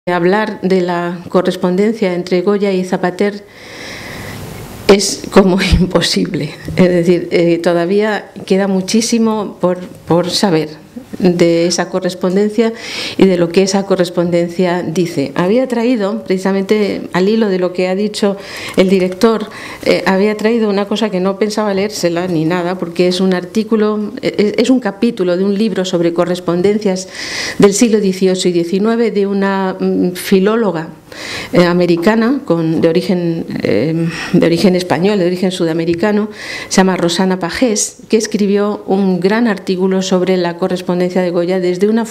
Hablar de la correspondencia entre Goya y Zapater es como imposible. Es decir, todavía queda muchísimo por saber de esa correspondencia y de lo que esa correspondencia dice. Había traído, precisamente al hilo de lo que ha dicho el director, había traído una cosa que no pensaba leérsela ni nada, porque es un artículo, es un capítulo de un libro sobre correspondencias del siglo XVIII y XIX de una filóloga americana de origen español, de origen sudamericano, se llama Rosana Pagés, que escribió un gran artículo sobre la correspondencia de Goya desde un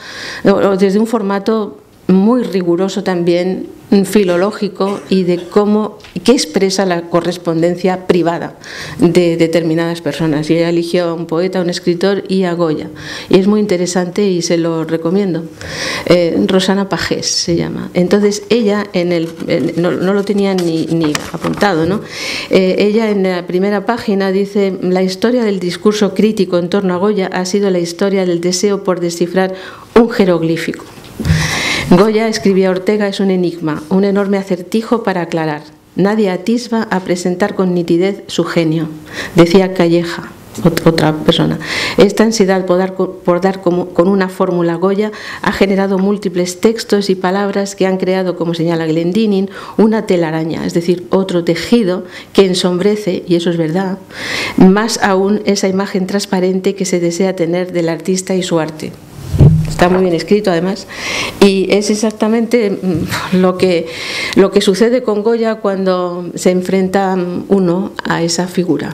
formato muy riguroso también, filológico, y de qué expresa la correspondencia privada de determinadas personas. Y ella eligió a un poeta, a un escritor y a Goya. Y es muy interesante y se lo recomiendo. Rosana Pagés se llama. Entonces ella, no lo tenía ni apuntado, ¿no? Ella en la primera página dice: la historia del discurso crítico en torno a Goya ha sido la historia del deseo por descifrar un jeroglífico. Goya, escribía Ortega, es un enigma, un enorme acertijo para aclarar. Nadie atisba a presentar con nitidez su genio, decía Calleja, otra persona. Esta ansiedad por dar con una fórmula Goya ha generado múltiples textos y palabras que han creado, como señala Glendinning, una telaraña, es decir, otro tejido que ensombrece, y eso es verdad, más aún esa imagen transparente que se desea tener del artista y su arte. Está muy bien escrito, además, y es exactamente lo que sucede con Goya cuando se enfrenta uno a esa figura.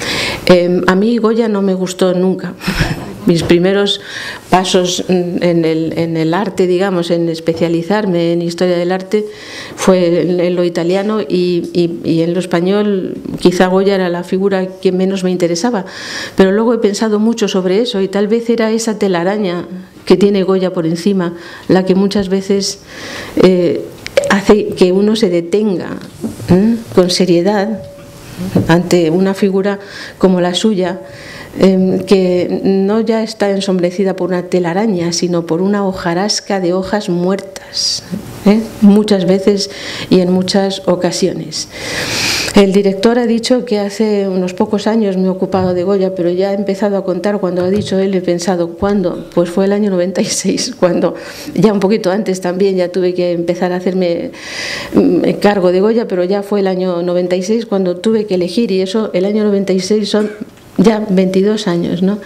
A mí Goya no me gustó nunca. Mis primeros pasos en el arte, digamos, en especializarme en historia del arte, fue en lo italiano, y en lo español quizá Goya era la figura que menos me interesaba. Pero luego he pensado mucho sobre eso, y tal vez era esa telaraña que tiene Goya por encima la que muchas veces hace que uno se detenga con seriedad ante una figura como la suya, que no ya está ensombrecida por una telaraña, sino por una hojarasca de hojas muertas, muchas veces y en muchas ocasiones. El director ha dicho que hace unos pocos años me he ocupado de Goya, pero ya he empezado a contar cuando ha dicho él, he pensado, ¿cuándo? Pues fue el año 96, cuando ya un poquito antes también ya tuve que empezar a hacerme cargo de Goya, pero ya fue el año 96 cuando tuve que elegir, y eso, el año 96 son ya 22 años, ¿no?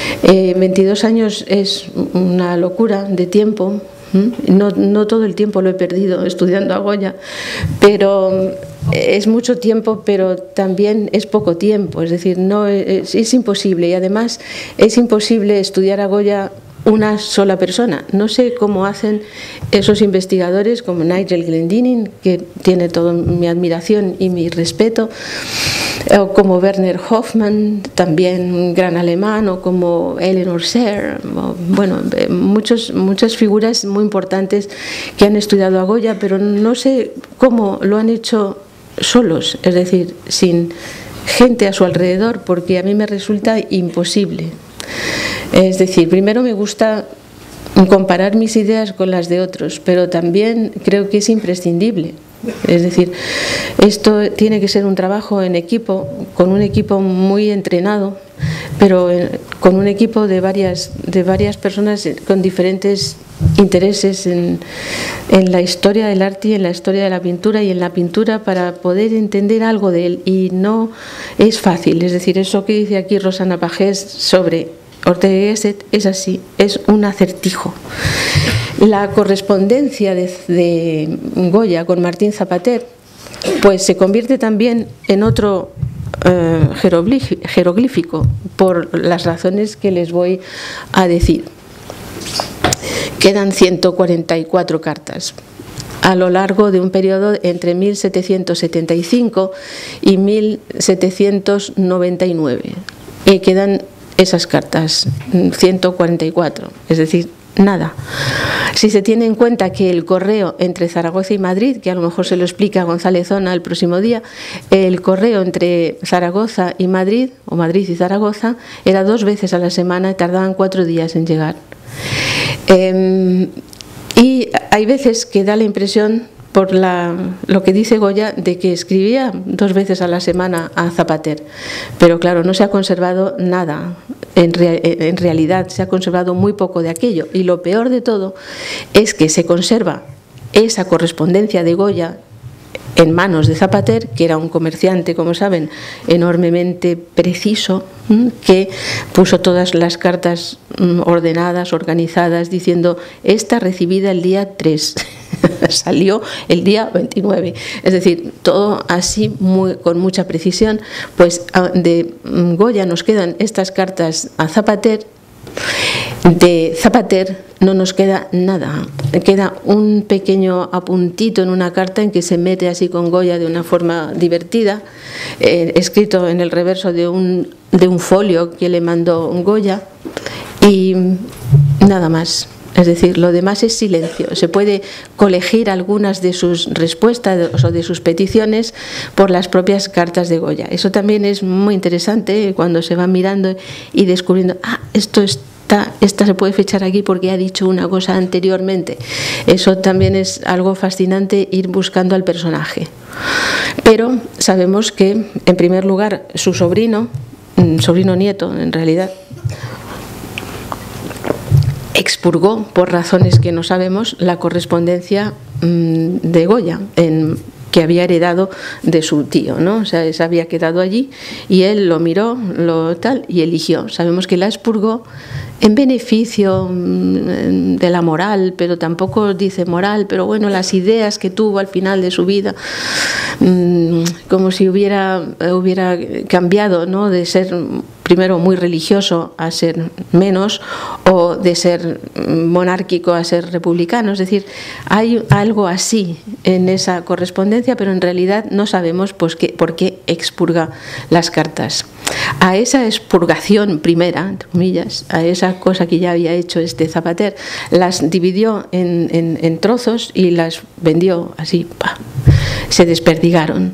22 años es una locura de tiempo. No todo el tiempo lo he perdido estudiando a Goya, pero es mucho tiempo, pero también es poco tiempo. Es decir, no es imposible, y además es imposible estudiar a Goya una sola persona. No sé cómo hacen esos investigadores como Nigel Glendinning, que tiene toda mi admiración y mi respeto, o como Werner Hofmann, también un gran alemán, o como Eleanor Serre, bueno, muchas figuras muy importantes que han estudiado a Goya, pero no sé cómo lo han hecho solos, es decir, sin gente a su alrededor, porque a mí me resulta imposible. Es decir, primero me gusta comparar mis ideas con las de otros, pero también creo que es imprescindible. Es decir, esto tiene que ser un trabajo en equipo, con un equipo muy entrenado, pero con un equipo de varias personas con diferentes intereses en la historia del arte y en la historia de la pintura, y en la pintura, para poder entender algo de él. Y no es fácil. Es decir, eso que dice aquí Rosana Pagés sobre Ortega y Gasset es así, es un acertijo. La correspondencia de Goya con Martín Zapater pues se convierte también en otro jeroglífico, por las razones que les voy a decir. Quedan 144 cartas a lo largo de un periodo entre 1775 y 1799, y quedan esas cartas, 144, es decir, nada. Si se tiene en cuenta que el correo entre Zaragoza y Madrid, que a lo mejor se lo explica González Zona el próximo día, el correo entre Zaragoza y Madrid, o Madrid y Zaragoza, era 2 veces a la semana y tardaban 4 días en llegar. Y hay veces que da la impresión, por lo que dice Goya, de que escribía 2 veces a la semana a Zapater, pero claro, no se ha conservado nada. En realidad se ha conservado muy poco de aquello, y lo peor de todo es que se conserva esa correspondencia de Goya en manos de Zapater, que era un comerciante, como saben, enormemente preciso, que puso todas las cartas ordenadas, organizadas, diciendo: esta recibida el día 3, salió el día 29. Es decir, todo así con mucha precisión. Pues de Goya nos quedan estas cartas a Zapater. De Zapater no nos queda nada, queda un pequeño apuntito en una carta en que se mete así con Goya de una forma divertida, escrito en el reverso de un folio que le mandó Goya, y nada más. Es decir, lo demás es silencio. Se puede colegir algunas de sus respuestas o de sus peticiones por las propias cartas de Goya. Eso también es muy interesante cuando se va mirando y descubriendo: esta se puede fechar aquí porque ha dicho una cosa anteriormente. Eso también es algo fascinante, ir buscando al personaje. Pero sabemos que, en primer lugar, su sobrino nieto en realidad, expurgó, por razones que no sabemos, la correspondencia de Goya, que había heredado de su tío, ¿no? O sea, esa había quedado allí y él lo miró, y eligió. Sabemos que la expurgó en beneficio de la moral, pero tampoco dice moral, pero bueno, las ideas que tuvo al final de su vida, como si hubiera cambiado, ¿no?, de ser primero muy religioso a ser menos, o de ser monárquico a ser republicano. Es decir, hay algo así en esa correspondencia, pero en realidad no sabemos por qué expurga las cartas. A esa expurgación primera, entre comillas, a esa cosa que ya había hecho Zapater, las dividió en trozos y las vendió así, se desperdigaron.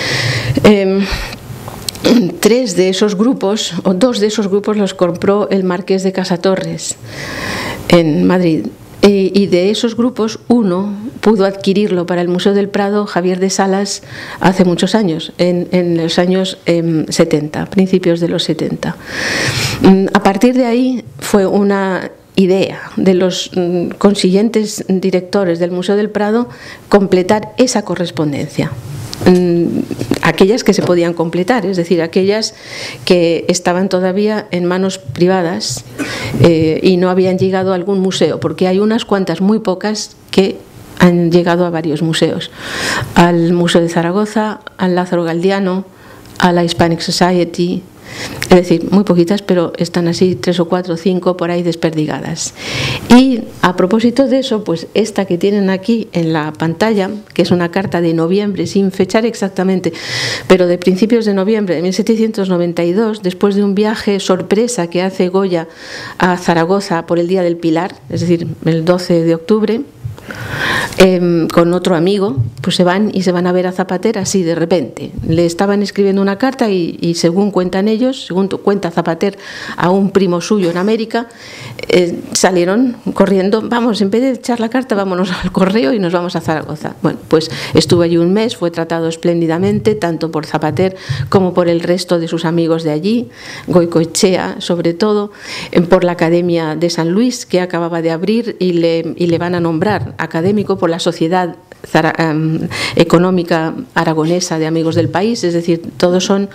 3 de esos grupos, o 2 de esos grupos, los compró el marqués de Casatorres en Madrid. Y de esos grupos, uno pudo adquirirlo para el Museo del Prado Javier de Salas hace muchos años, en los años 70, principios de los 70. A partir de ahí fue una idea de los consiguientes directores del Museo del Prado completar esa correspondencia. Aquellas que se podían completar, es decir, aquellas que estaban todavía en manos privadas y no habían llegado a algún museo, porque hay unas cuantas, muy pocas, que han llegado a varios museos: al Museo de Zaragoza, al Lázaro Galdiano, a la Hispanic Society. Es decir, muy poquitas, pero están así 3 o 4 o 5 por ahí desperdigadas. Y a propósito de eso, pues esta que tienen aquí en la pantalla, que es una carta de noviembre, sin fechar exactamente, pero de principios de noviembre de 1792, después de un viaje sorpresa que hace Goya a Zaragoza por el Día del Pilar, es decir, el 12 de octubre, con otro amigo, pues se van a ver a Zapater así de repente. Le estaban escribiendo una carta y según cuentan ellos, según cuenta Zapater a un primo suyo en América, salieron corriendo: vamos, en vez de echar la carta, vámonos al correo y nos vamos a Zaragoza. Bueno, pues estuvo allí un mes, fue tratado espléndidamente, tanto por Zapater como por el resto de sus amigos de allí, Goicoechea sobre todo, por la Academia de San Luis, que acababa de abrir, y le van a nombrar académico por la Sociedad Económica Aragonesa de Amigos del País. Es decir, todos son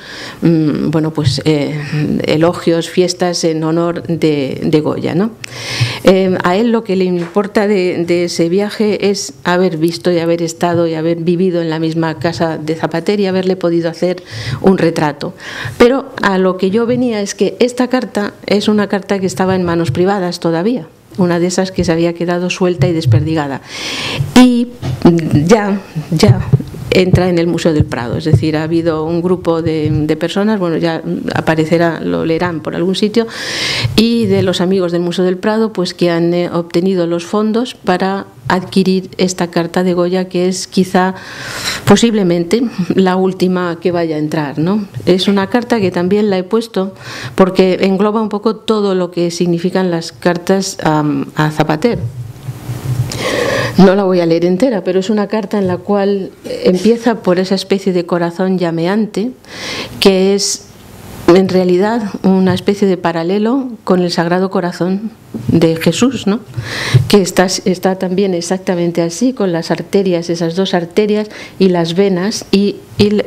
elogios, fiestas en honor de Goya, ¿no? A él lo que le importa de ese viaje es haber visto y haber estado y haber vivido en la misma casa de Zapater y haberle podido hacer un retrato. Pero a lo que yo venía es que esta carta es una carta que estaba en manos privadas todavía, una de esas que se había quedado suelta y desperdigada, y ya entra en el Museo del Prado. Es decir, ha habido un grupo de personas, bueno, ya aparecerá, lo leerán por algún sitio, y de los amigos del Museo del Prado, pues que han obtenido los fondos para adquirir esta carta de Goya, que es quizá, posiblemente, la última que vaya a entrar, ¿no? Es una carta que también la he puesto porque engloba un poco todo lo que significan las cartas a Zapater. No la voy a leer entera, pero es una carta en la cual empieza por esa especie de corazón llameante, que es en realidad una especie de paralelo con el Sagrado Corazón de Jesús, ¿no? Que está también exactamente así, con las arterias, esas dos arterias y las venas y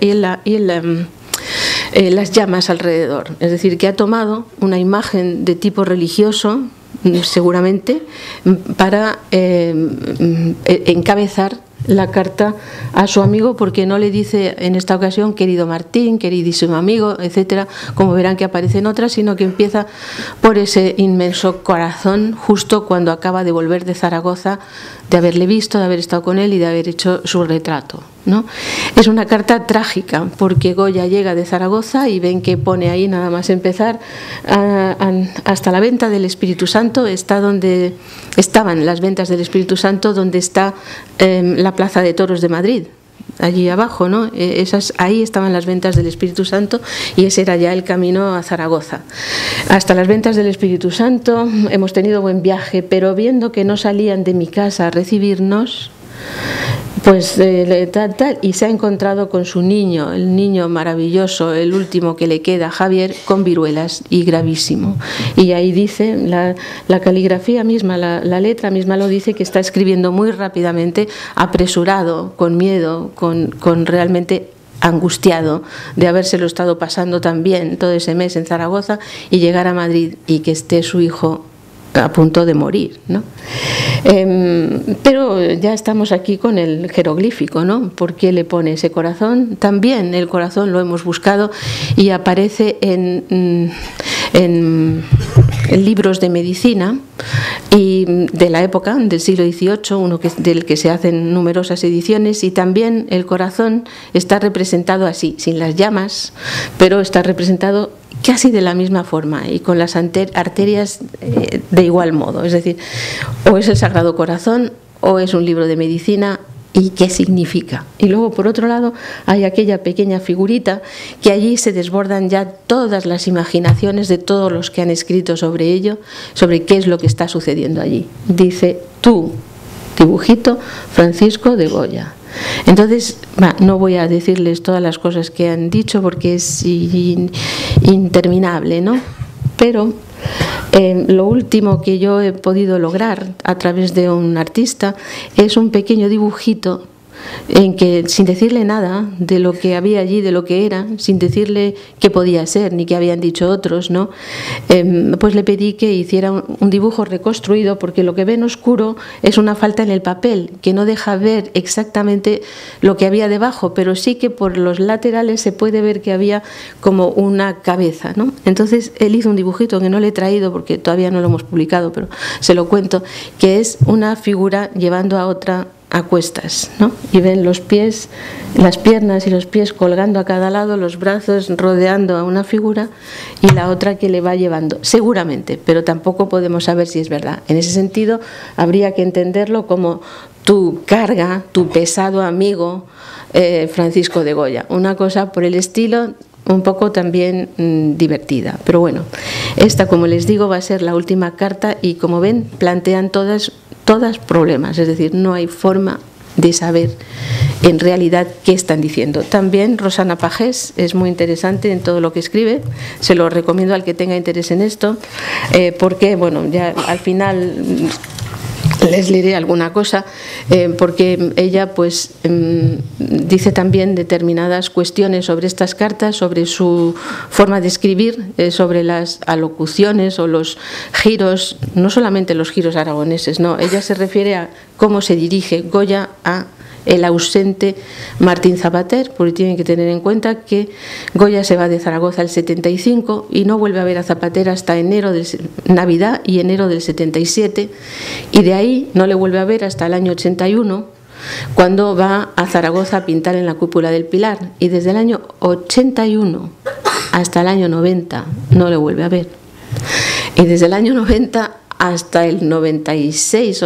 las llamas alrededor. Es decir, que ha tomado una imagen de tipo religioso, seguramente, para encabezar la carta a su amigo, porque no le dice en esta ocasión querido Martín, queridísimo amigo, etcétera, como verán que aparecen otras, sino que empieza por ese inmenso corazón justo cuando acaba de volver de Zaragoza, de haberle visto, de haber estado con él y de haber hecho su retrato, ¿no? Es una carta trágica, porque Goya llega de Zaragoza y ven que pone ahí, nada más empezar, hasta la venta del Espíritu Santo, está donde estaban las ventas del Espíritu Santo, donde está la Plaza de Toros de Madrid, allí abajo, ¿no? Ahí estaban las ventas del Espíritu Santo y ese era ya el camino a Zaragoza. Hasta las ventas del Espíritu Santo hemos tenido buen viaje, pero viendo que no salían de mi casa a recibirnos, pues y se ha encontrado con su niño, el niño maravilloso, el último que le queda, Javier, con viruelas, y gravísimo. Y ahí dice, la caligrafía misma, la letra misma lo dice, que está escribiendo muy rápidamente, apresurado, con miedo, con realmente angustiado de habérselo estado pasando tan bien todo ese mes en Zaragoza y llegar a Madrid y que esté su hijo a punto de morir, ¿no? Pero ya estamos aquí con el jeroglífico, ¿no? ¿Por qué le pone ese corazón? También el corazón lo hemos buscado y aparece en libros de medicina y de la época, del siglo XVIII, del que se hacen numerosas ediciones, y también el corazón está representado así, sin las llamas, pero está representado casi de la misma forma y con las arterias de igual modo. Es decir, o es el Sagrado Corazón o es un libro de medicina. ¿Y qué significa? Y luego, por otro lado, hay aquella pequeña figurita que allí se desbordan ya todas las imaginaciones de todos los que han escrito sobre ello, sobre qué es lo que está sucediendo allí. Dice, tú, dibujito, Francisco de Goya. Entonces, no voy a decirles todas las cosas que han dicho porque es interminable, ¿no? Pero lo último que yo he podido lograr a través de un artista es un pequeño dibujito en que, sin decirle nada de lo que había allí, de lo que era, sin decirle qué podía ser ni qué habían dicho otros, ¿no? Pues le pedí que hiciera un dibujo reconstruido, porque lo que ven oscuro es una falta en el papel, que no deja ver exactamente lo que había debajo, pero sí que por los laterales se puede ver que había como una cabeza, ¿no? Entonces él hizo un dibujito que no le he traído porque todavía no lo hemos publicado, pero se lo cuento, que es una figura llevando a otra a cuestas, ¿no? Y ven los pies, las piernas y los pies colgando a cada lado, los brazos rodeando a una figura y la otra que le va llevando, seguramente, pero tampoco podemos saber si es verdad. En ese sentido, habría que entenderlo como tu carga, tu pesado amigo, Francisco de Goya. Una cosa por el estilo, un poco también divertida. Pero bueno, esta, como les digo, va a ser la última carta y, como ven, plantean todas problemas, es decir, no hay forma de saber en realidad qué están diciendo. También Rosana Pagés es muy interesante en todo lo que escribe, se lo recomiendo al que tenga interés en esto, porque, bueno, ya al final les leeré alguna cosa, porque ella pues dice también determinadas cuestiones sobre estas cartas, sobre su forma de escribir, sobre las alocuciones o los giros, no solamente los giros aragoneses, no, ella se refiere a cómo se dirige Goya a el ausente Martín Zapater, porque tienen que tener en cuenta que Goya se va de Zaragoza el 75 y no vuelve a ver a Zapater hasta Navidad y enero del 77, y de ahí no le vuelve a ver hasta el año 81, cuando va a Zaragoza a pintar en la Cúpula del Pilar, y desde el año 81 hasta el año 90 no le vuelve a ver, y desde el año 90 hasta el 96,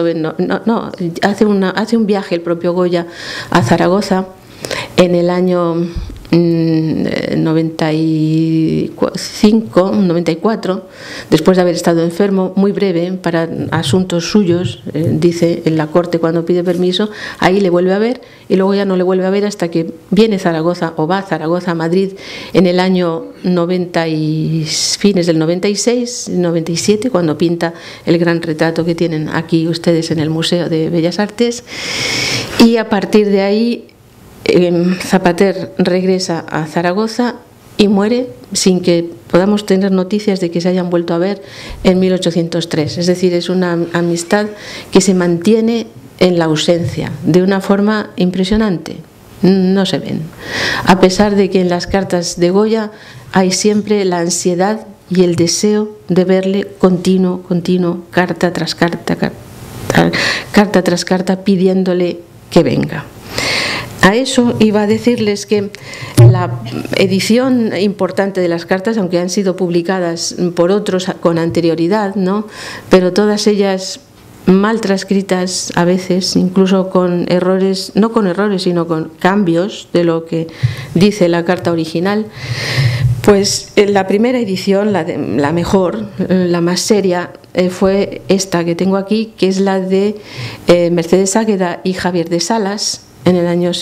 hace un viaje el propio Goya a Zaragoza en el año 95, 94, después de haber estado enfermo, muy breve, para asuntos suyos, dice en la corte cuando pide permiso, ahí le vuelve a ver y luego ya no le vuelve a ver hasta que viene Zaragoza o va a Zaragoza, a Madrid, en el año 90 y fines del 96, 97, cuando pinta el gran retrato que tienen aquí ustedes en el Museo de Bellas Artes, y a partir de ahí Zapater regresa a Zaragoza y muere sin que podamos tener noticias de que se hayan vuelto a ver en 1803. Es decir, es una amistad que se mantiene en la ausencia de una forma impresionante. No se ven. A pesar de que en las cartas de Goya hay siempre la ansiedad y el deseo de verle continuo, carta tras carta, carta tras carta, pidiéndole que venga. A eso iba a decirles que la edición importante de las cartas, aunque han sido publicadas por otros con anterioridad, ¿no?, pero todas ellas mal transcritas a veces, incluso con errores, no con errores, sino con cambios de lo que dice la carta original, pues la primera edición, la mejor, la más seria, fue esta que tengo aquí, que es la de Mercedes Águeda y Javier de Salas, en el año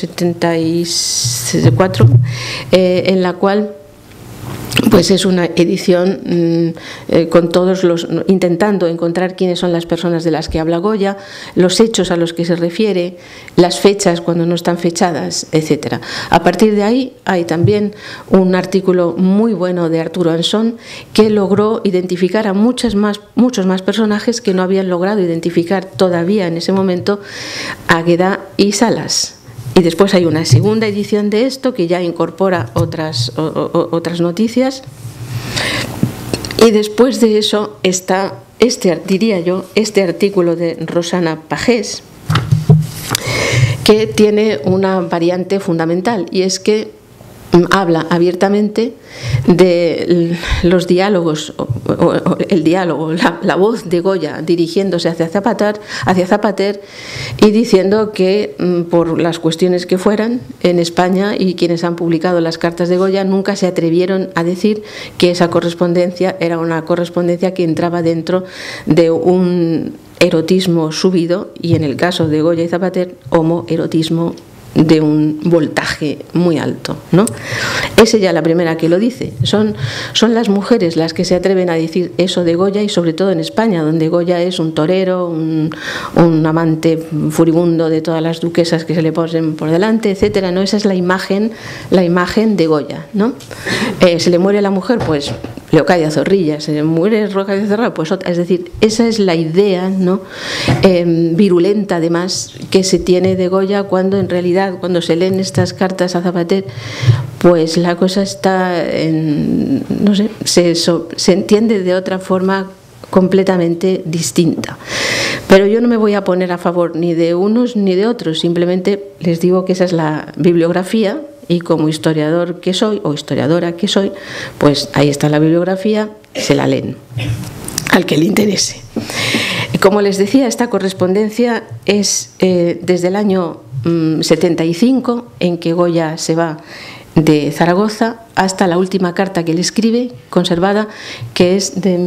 74, en la cual pues es una edición con todos los, intentando encontrar quiénes son las personas de las que habla Goya, los hechos a los que se refiere, las fechas cuando no están fechadas, etc. A partir de ahí hay también un artículo muy bueno de Arturo Ansón que logró identificar a muchos más personajes que no habían logrado identificar todavía en ese momento Águeda y Salas. Y después hay una segunda edición de esto que ya incorpora otras noticias. Y después de eso está este artículo de Rosana Pagés, que tiene una variante fundamental, y es que habla abiertamente de los diálogos, el diálogo, la voz de Goya dirigiéndose hacia Zapater y diciendo que por las cuestiones que fueran en España, y quienes han publicado las cartas de Goya nunca se atrevieron a decir que esa correspondencia era una correspondencia que entraba dentro de un erotismo subido, y en el caso de Goya y Zapater, homoerotismo de un voltaje muy alto, ¿no? Es ella la primera que lo dice. Son las mujeres las que se atreven a decir eso de Goya, y sobre todo en España, donde Goya es un torero, un amante furibundo de todas las duquesas que se le ponen por delante, etcétera, ¿no? Esa es la imagen de Goya, ¿no? Se le muere la mujer, pues Leocadia Zorrilla. Se le muere Leocadia Zorrilla, pues otra. Es decir, esa es la idea, ¿no?, virulenta además, que se tiene de Goya, cuando en realidad, cuando se leen estas cartas a Zapater, pues la cosa está no sé, se entiende de otra forma completamente distinta. Pero yo no me voy a poner a favor ni de unos ni de otros, simplemente les digo que esa es la bibliografía, y como historiador que soy, o historiadora que soy, pues ahí está la bibliografía, se la leen al que le interese. Como les decía, esta correspondencia es desde el año 75, en que Goya se va de Zaragoza, hasta la última carta que le escribe, conservada, que es de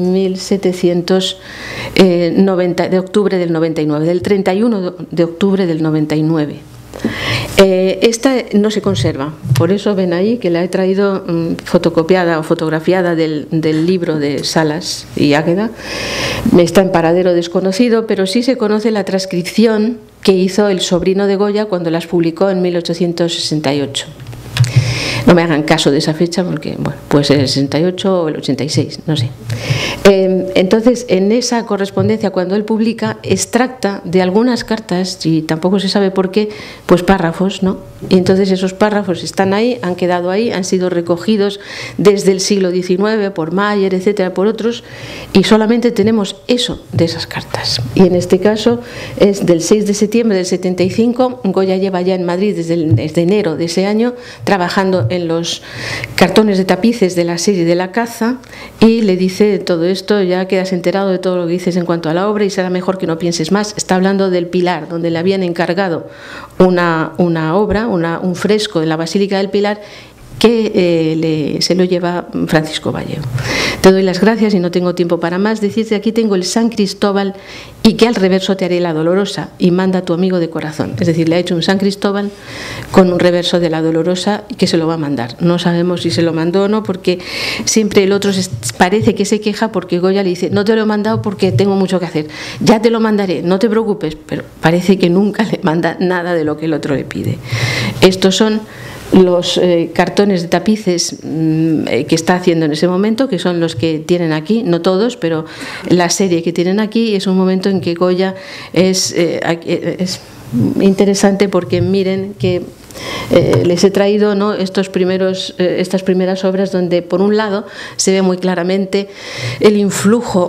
1790, de octubre del 99, del 31 de octubre del 99. Esta no se conserva, por eso ven ahí que la he traído fotocopiada o fotografiada del libro de Salas y Águeda. Está en paradero desconocido, pero sí se conoce la transcripción que hizo el sobrino de Goya cuando las publicó en 1868. No me hagan caso de esa fecha porque, bueno, puede ser el 68 o el 86, no sé. Entonces, en esa correspondencia, cuando él publica, extracta de algunas cartas, y tampoco se sabe por qué, pues párrafos, ¿no? Y entonces esos párrafos están ahí, han quedado ahí, han sido recogidos desde el siglo XIX por Mayer, etcétera, por otros, y solamente tenemos eso de esas cartas. Y en este caso es del 6 de septiembre del 75, Goya lleva ya en Madrid desde enero de ese año, trabajando en los cartones de tapices de la serie de La Caza, y le dice: todo esto, ya quedas enterado de todo lo que dices en cuanto a la obra y será mejor que no pienses más. Está hablando del Pilar, donde le habían encargado una obra, un fresco en la Basílica del Pilar, que se lo lleva Francisco Vallejo. Te doy las gracias y no tengo tiempo para más. Decirte, aquí tengo el San Cristóbal y que al reverso te haré la Dolorosa y manda a tu amigo de corazón. Es decir, le ha hecho un San Cristóbal con un reverso de la Dolorosa y que se lo va a mandar. No sabemos si se lo mandó o no, porque siempre el otro parece que se queja porque Goya le dice, no te lo he mandado porque tengo mucho que hacer, ya te lo mandaré, no te preocupes, pero parece que nunca le manda nada de lo que el otro le pide. Estos son los cartones de tapices que está haciendo en ese momento, que son los que tienen aquí, no todos, pero la serie que tienen aquí es un momento en que Goya es interesante, porque miren que les he traído, ¿no?, estas primeras obras donde por un lado se ve muy claramente el influjo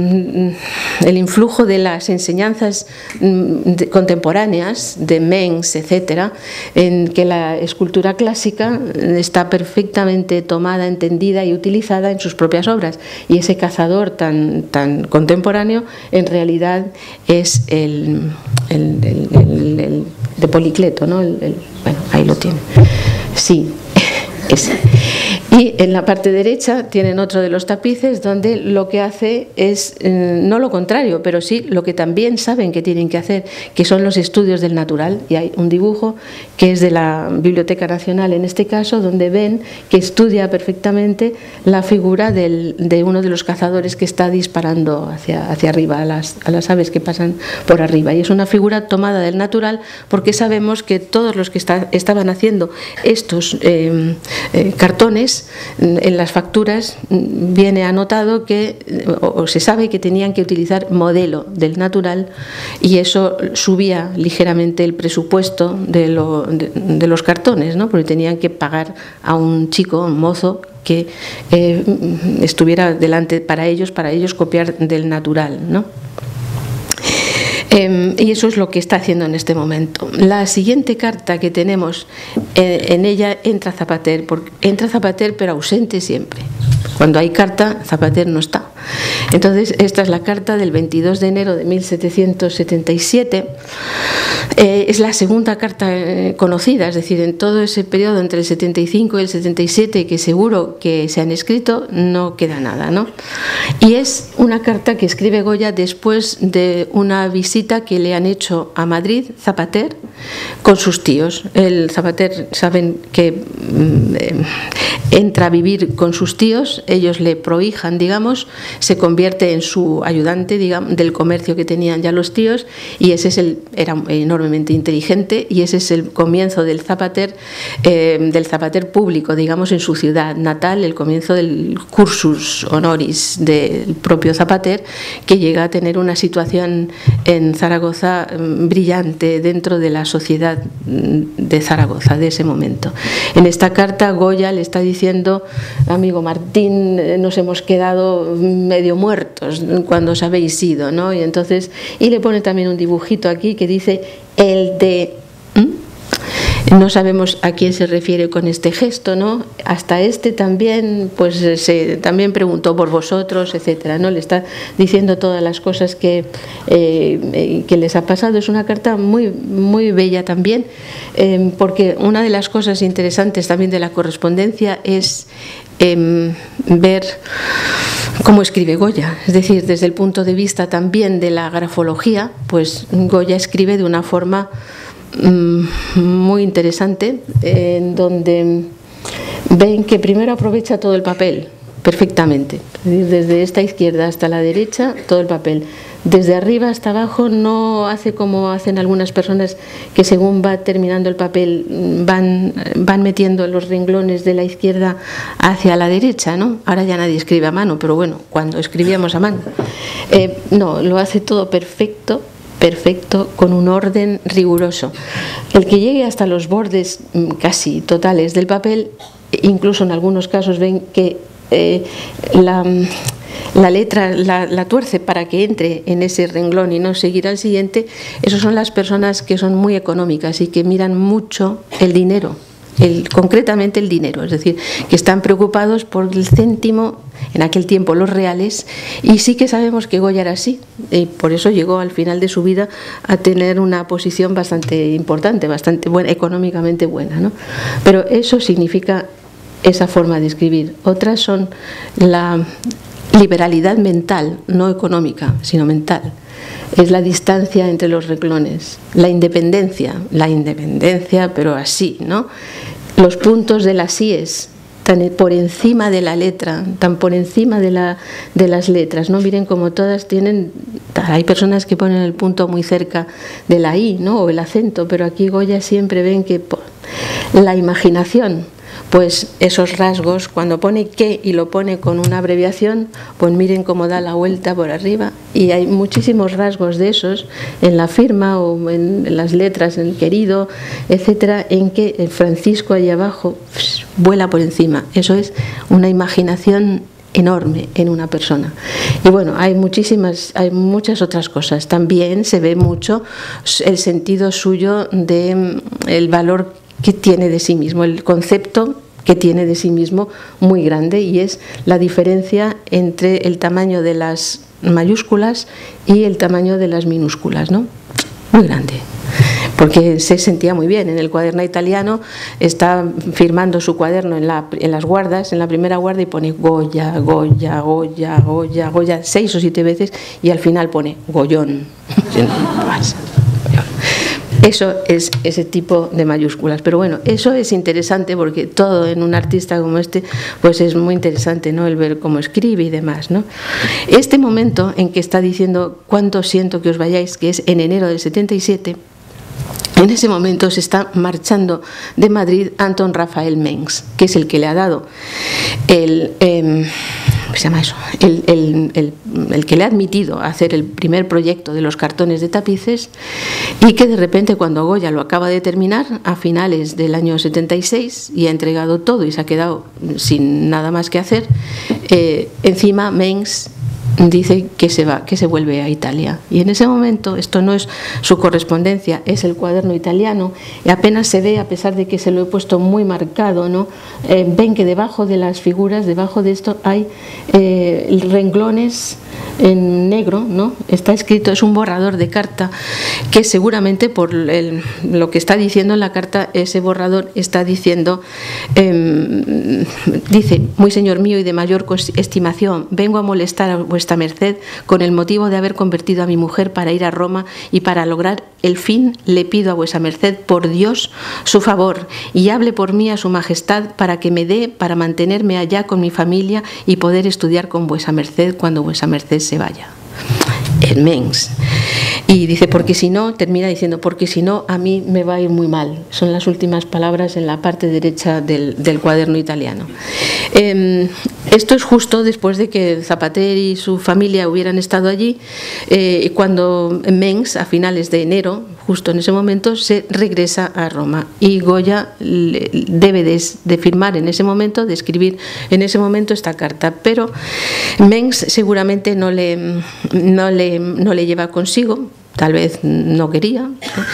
de las enseñanzas contemporáneas de Mengs, etcétera, en que la escultura clásica está perfectamente tomada, entendida y utilizada en sus propias obras, y ese cazador tan contemporáneo en realidad es el de Policleto, ¿no? Bueno, ahí lo tiene. Sí, ese. Y en la parte derecha tienen otro de los tapices donde lo que hace es no lo contrario, pero sí lo que también saben que tienen que hacer, que son los estudios del natural. Y hay un dibujo que es de la Biblioteca Nacional, en este caso, donde ven que estudia perfectamente la figura de uno de los cazadores que está disparando hacia arriba a las aves que pasan por arriba. Y es una figura tomada del natural, porque sabemos que todos los que estaban haciendo estos cartones, en las facturas viene anotado que, o se sabe que tenían que utilizar modelo del natural, y eso subía ligeramente el presupuesto de los cartones, ¿no? Porque tenían que pagar a un chico, un mozo, que estuviera delante para ellos copiar del natural, ¿no? Y eso es lo que está haciendo en este momento. La siguiente carta que tenemos, en ella entra Zapater pero ausente siempre. Cuando hay carta, Zapater no está. Entonces, esta es la carta del 22 de enero de 1777. Es la segunda carta conocida, es decir, en todo ese periodo entre el 75 y el 77, que seguro que se han escrito, no queda nada, ¿no? Y es una carta que escribe Goya después de una visita que le han hecho a Madrid, Zapater, con sus tíos. El Zapater, saben que entra a vivir con sus tíos, ellos le prohijan, digamos, se convierte en su ayudante, digamos, del comercio que tenían ya los tíos, y ese era enormemente inteligente, y ese es el comienzo del Zapater público, digamos, en su ciudad natal, el comienzo del cursus honoris del propio Zapater, que llega a tener una situación en Zaragoza brillante dentro de la sociedad de Zaragoza de ese momento. En esta carta Goya le está diciendo: amigo Martín, nos hemos quedado medio muertos cuando os habéis ido, ¿no? Y entonces, y le pone también un dibujito aquí que dice el de... No sabemos a quién se refiere con este gesto, ¿no? Hasta este también, pues también preguntó por vosotros, etcétera, ¿no? Le está diciendo todas las cosas que les ha pasado. Es una carta muy, muy bella también, porque una de las cosas interesantes también de la correspondencia es ver cómo escribe Goya. Es decir, desde el punto de vista también de la grafología, pues Goya escribe de una forma muy interesante, en donde ven que primero aprovecha todo el papel perfectamente, desde esta izquierda hasta la derecha, todo el papel, desde arriba hasta abajo. No hace como hacen algunas personas, que según va terminando el papel van metiendo los renglones de la izquierda hacia la derecha, ¿no? Ahora ya nadie escribe a mano, pero bueno, cuando escribíamos a mano, no, lo hace todo perfecto, con un orden riguroso. El que llegue hasta los bordes casi totales del papel, incluso en algunos casos ven que la letra la tuerce para que entre en ese renglón y no seguir al siguiente. Esas son las personas que son muy económicas y que miran mucho el dinero, concretamente el dinero, es decir, que están preocupados por el céntimo, en aquel tiempo los reales, y sí que sabemos que Goya era así, y por eso llegó al final de su vida a tener una posición bastante importante, bastante buena, económicamente buena, ¿no? Pero eso significa esa forma de escribir. Otras son la liberalidad mental, no económica, sino mental. Es la distancia entre los renglones, la independencia, pero así, ¿no? Los puntos de las síes, tan por encima de la letra, tan por encima de las letras, ¿no? Miren como todas tienen, hay personas que ponen el punto muy cerca de la I, ¿no? O el acento, pero aquí Goya siempre ven que la imaginación, pues esos rasgos, cuando pone que y lo pone con una abreviación, pues miren cómo da la vuelta por arriba, y hay muchísimos rasgos de esos en la firma o en las letras, en el querido, etcétera, en que el Francisco allá abajo vuela por encima. Eso es una imaginación enorme en una persona. Y bueno, hay muchas otras cosas. También se ve mucho el sentido suyo de el valor que tiene de sí mismo, el concepto que tiene de sí mismo muy grande, y es la diferencia entre el tamaño de las mayúsculas y el tamaño de las minúsculas, ¿no? Muy grande, porque se sentía muy bien. En el cuaderno italiano está firmando su cuaderno en las guardas, en la primera guarda, y pone Goya, Goya, Goya, Goya, Goya 6 o 7 veces, y al final pone Goyón. Eso es ese tipo de mayúsculas. Pero bueno, eso es interesante porque todo en un artista como este, pues es muy interesante, ¿no? El ver cómo escribe y demás, ¿no? Este momento en que está diciendo cuánto siento que os vayáis, que es en enero del 77, en ese momento se está marchando de Madrid Anton Raphael Mengs, que es el que le ha dado ¿cómo se llama eso? El que le ha admitido a hacer el primer proyecto de los cartones de tapices, y que de repente, cuando Goya lo acaba de terminar a finales del año 76 y ha entregado todo y se ha quedado sin nada más que hacer, encima Mengs dice que se va, que se vuelve a Italia. Y en ese momento, esto no es su correspondencia, es el cuaderno italiano, y apenas se ve, a pesar de que se lo he puesto muy marcado, ¿no? Ven que debajo de las figuras, debajo de esto, hay renglones en negro, ¿no? Está escrito, es un borrador de carta, que seguramente por lo que está diciendo en la carta, ese borrador está diciendo, dice: muy señor mío y de mayor estimación, vengo a molestar a vuestra merced con el motivo de haber convertido a mi mujer para ir a Roma, y para lograr el fin le pido a vuestra merced por Dios su favor, y hable por mí a su majestad para que me dé para mantenerme allá con mi familia y poder estudiar con vuestra merced cuando vuestra merced se vaya. El Mengs. Y dice, porque si no, termina diciendo, porque si no, a mí me va a ir muy mal. Son las últimas palabras en la parte derecha del cuaderno italiano. Esto es justo después de que Zapater y su familia hubieran estado allí, cuando Mengs, a finales de enero, justo en ese momento, se regresa a Roma, y Goya debe de firmar en ese momento, de escribir en ese momento esta carta, pero Mengs seguramente no le lleva consigo, tal vez no quería,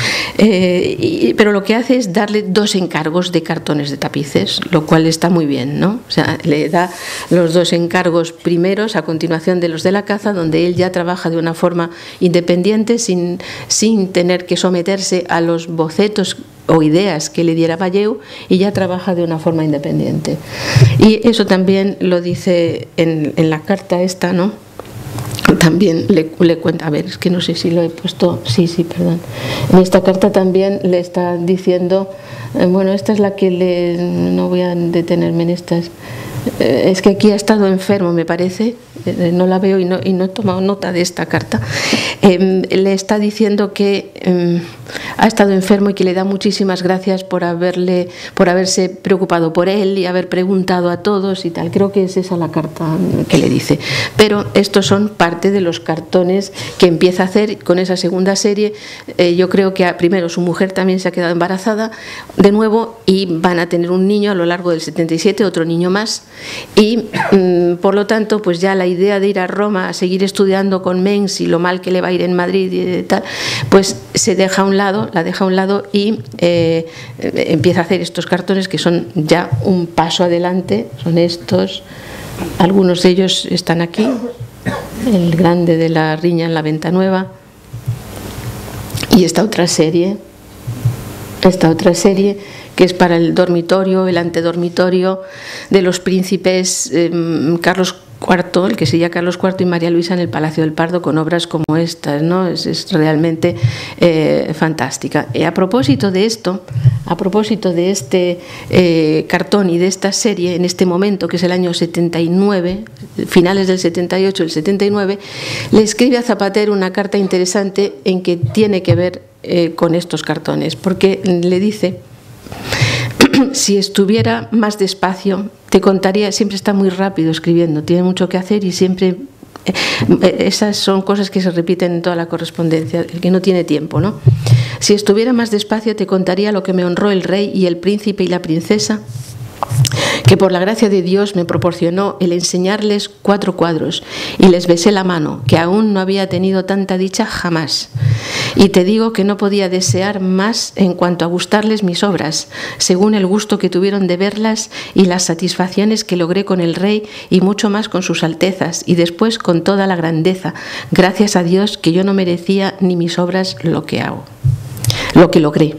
pero lo que hace es darle 2 encargos de cartones de tapices, lo cual está muy bien, ¿no? O sea, le da los 2 encargos primeros a continuación de los de la caza, donde él ya trabaja de una forma independiente, sin tener que someterse a los bocetos o ideas que le diera Valleu, y ya trabaja de una forma independiente. Y eso también lo dice en la carta esta, ¿no? También le cuenta, a ver, es que no sé si lo he puesto, sí, perdón. En esta carta también le está diciendo, bueno, esta es la que no voy a detenerme en estas, es que aquí ha estado enfermo, me parece, no la veo y no he tomado nota de esta carta. Le está diciendo que ha estado enfermo y que le da muchísimas gracias por haberse preocupado por él y haber preguntado a todos y tal. Creo que es esa la carta que le dice. Pero estos son parte de los cartones que empieza a hacer con esa segunda serie. Yo creo que primero su mujer también se ha quedado embarazada de nuevo, y van a tener un niño a lo largo del 77, otro niño más, y por lo tanto, pues ya la idea de ir a Roma a seguir estudiando con Mengs y lo mal que le va a ir en Madrid y tal, pues la deja a un lado y empieza a hacer estos cartones que son ya un paso adelante. Son estos, algunos de ellos están aquí, el grande de la riña en la Venta Nueva, y esta otra serie que es para el dormitorio, el antedormitorio de los príncipes Carlos IV, el que sería Carlos IV y María Luisa en el Palacio del Pardo, con obras como estas, ¿no? Es realmente fantástica. Y a propósito de esto, a propósito de este cartón y de esta serie, en este momento, que es el año 79, finales del 78, el 79, le escribe a Zapater una carta interesante en que tiene que ver con estos cartones, porque le dice: si estuviera más despacio, te contaría. Siempre está muy rápido escribiendo, tiene mucho que hacer y siempre esas son cosas que se repiten en toda la correspondencia, el que no tiene tiempo, ¿no? Si estuviera más despacio, te contaría lo que me honró el rey y el príncipe y la princesa, que por la gracia de Dios me proporcionó el enseñarles 4 cuadros, y les besé la mano, que aún no había tenido tanta dicha jamás. Y te digo que no podía desear más en cuanto a gustarles mis obras, según el gusto que tuvieron de verlas y las satisfacciones que logré con el rey, y mucho más con sus altezas, y después con toda la grandeza, gracias a Dios, que yo no merecía ni mis obras lo que logré.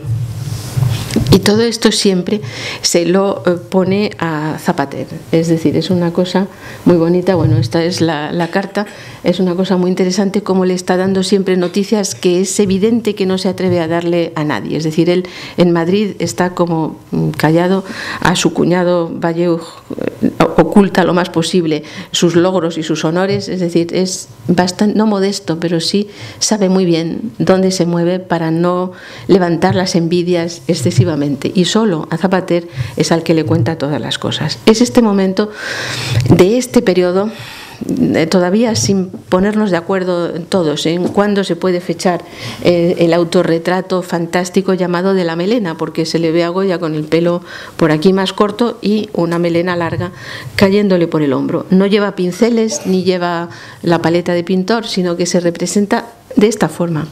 Y todo esto siempre se lo pone a Zapater, es decir, es una cosa muy bonita. Bueno, esta es la carta, es una cosa muy interesante como le está dando siempre noticias que es evidente que no se atreve a darle a nadie. Es decir, él en Madrid está como callado, a su cuñado Vallejo oculta lo más posible sus logros y sus honores, es decir, es bastante, no modesto, pero sí sabe muy bien dónde se mueve para no levantar las envidias excesivamente, y solo a Zapater es al que le cuenta todas las cosas. Es este momento de este periodo, todavía sin ponernos de acuerdo todos en cuándo se puede fechar el autorretrato fantástico llamado de la melena, porque se le ve a Goya con el pelo por aquí más corto y una melena larga cayéndole por el hombro. No lleva pinceles ni lleva la paleta de pintor, sino que se representa de esta forma.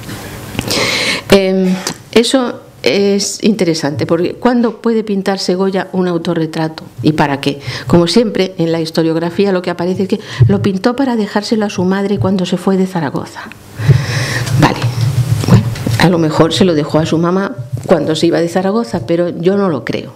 Eso es interesante, porque ¿cuándo puede pintarse Goya un autorretrato? ¿Y para qué? Como siempre, en la historiografía lo que aparece es que lo pintó para dejárselo a su madre cuando se fue de Zaragoza. Vale, bueno, a lo mejor se lo dejó a su mamá cuando se iba de Zaragoza, pero yo no lo creo.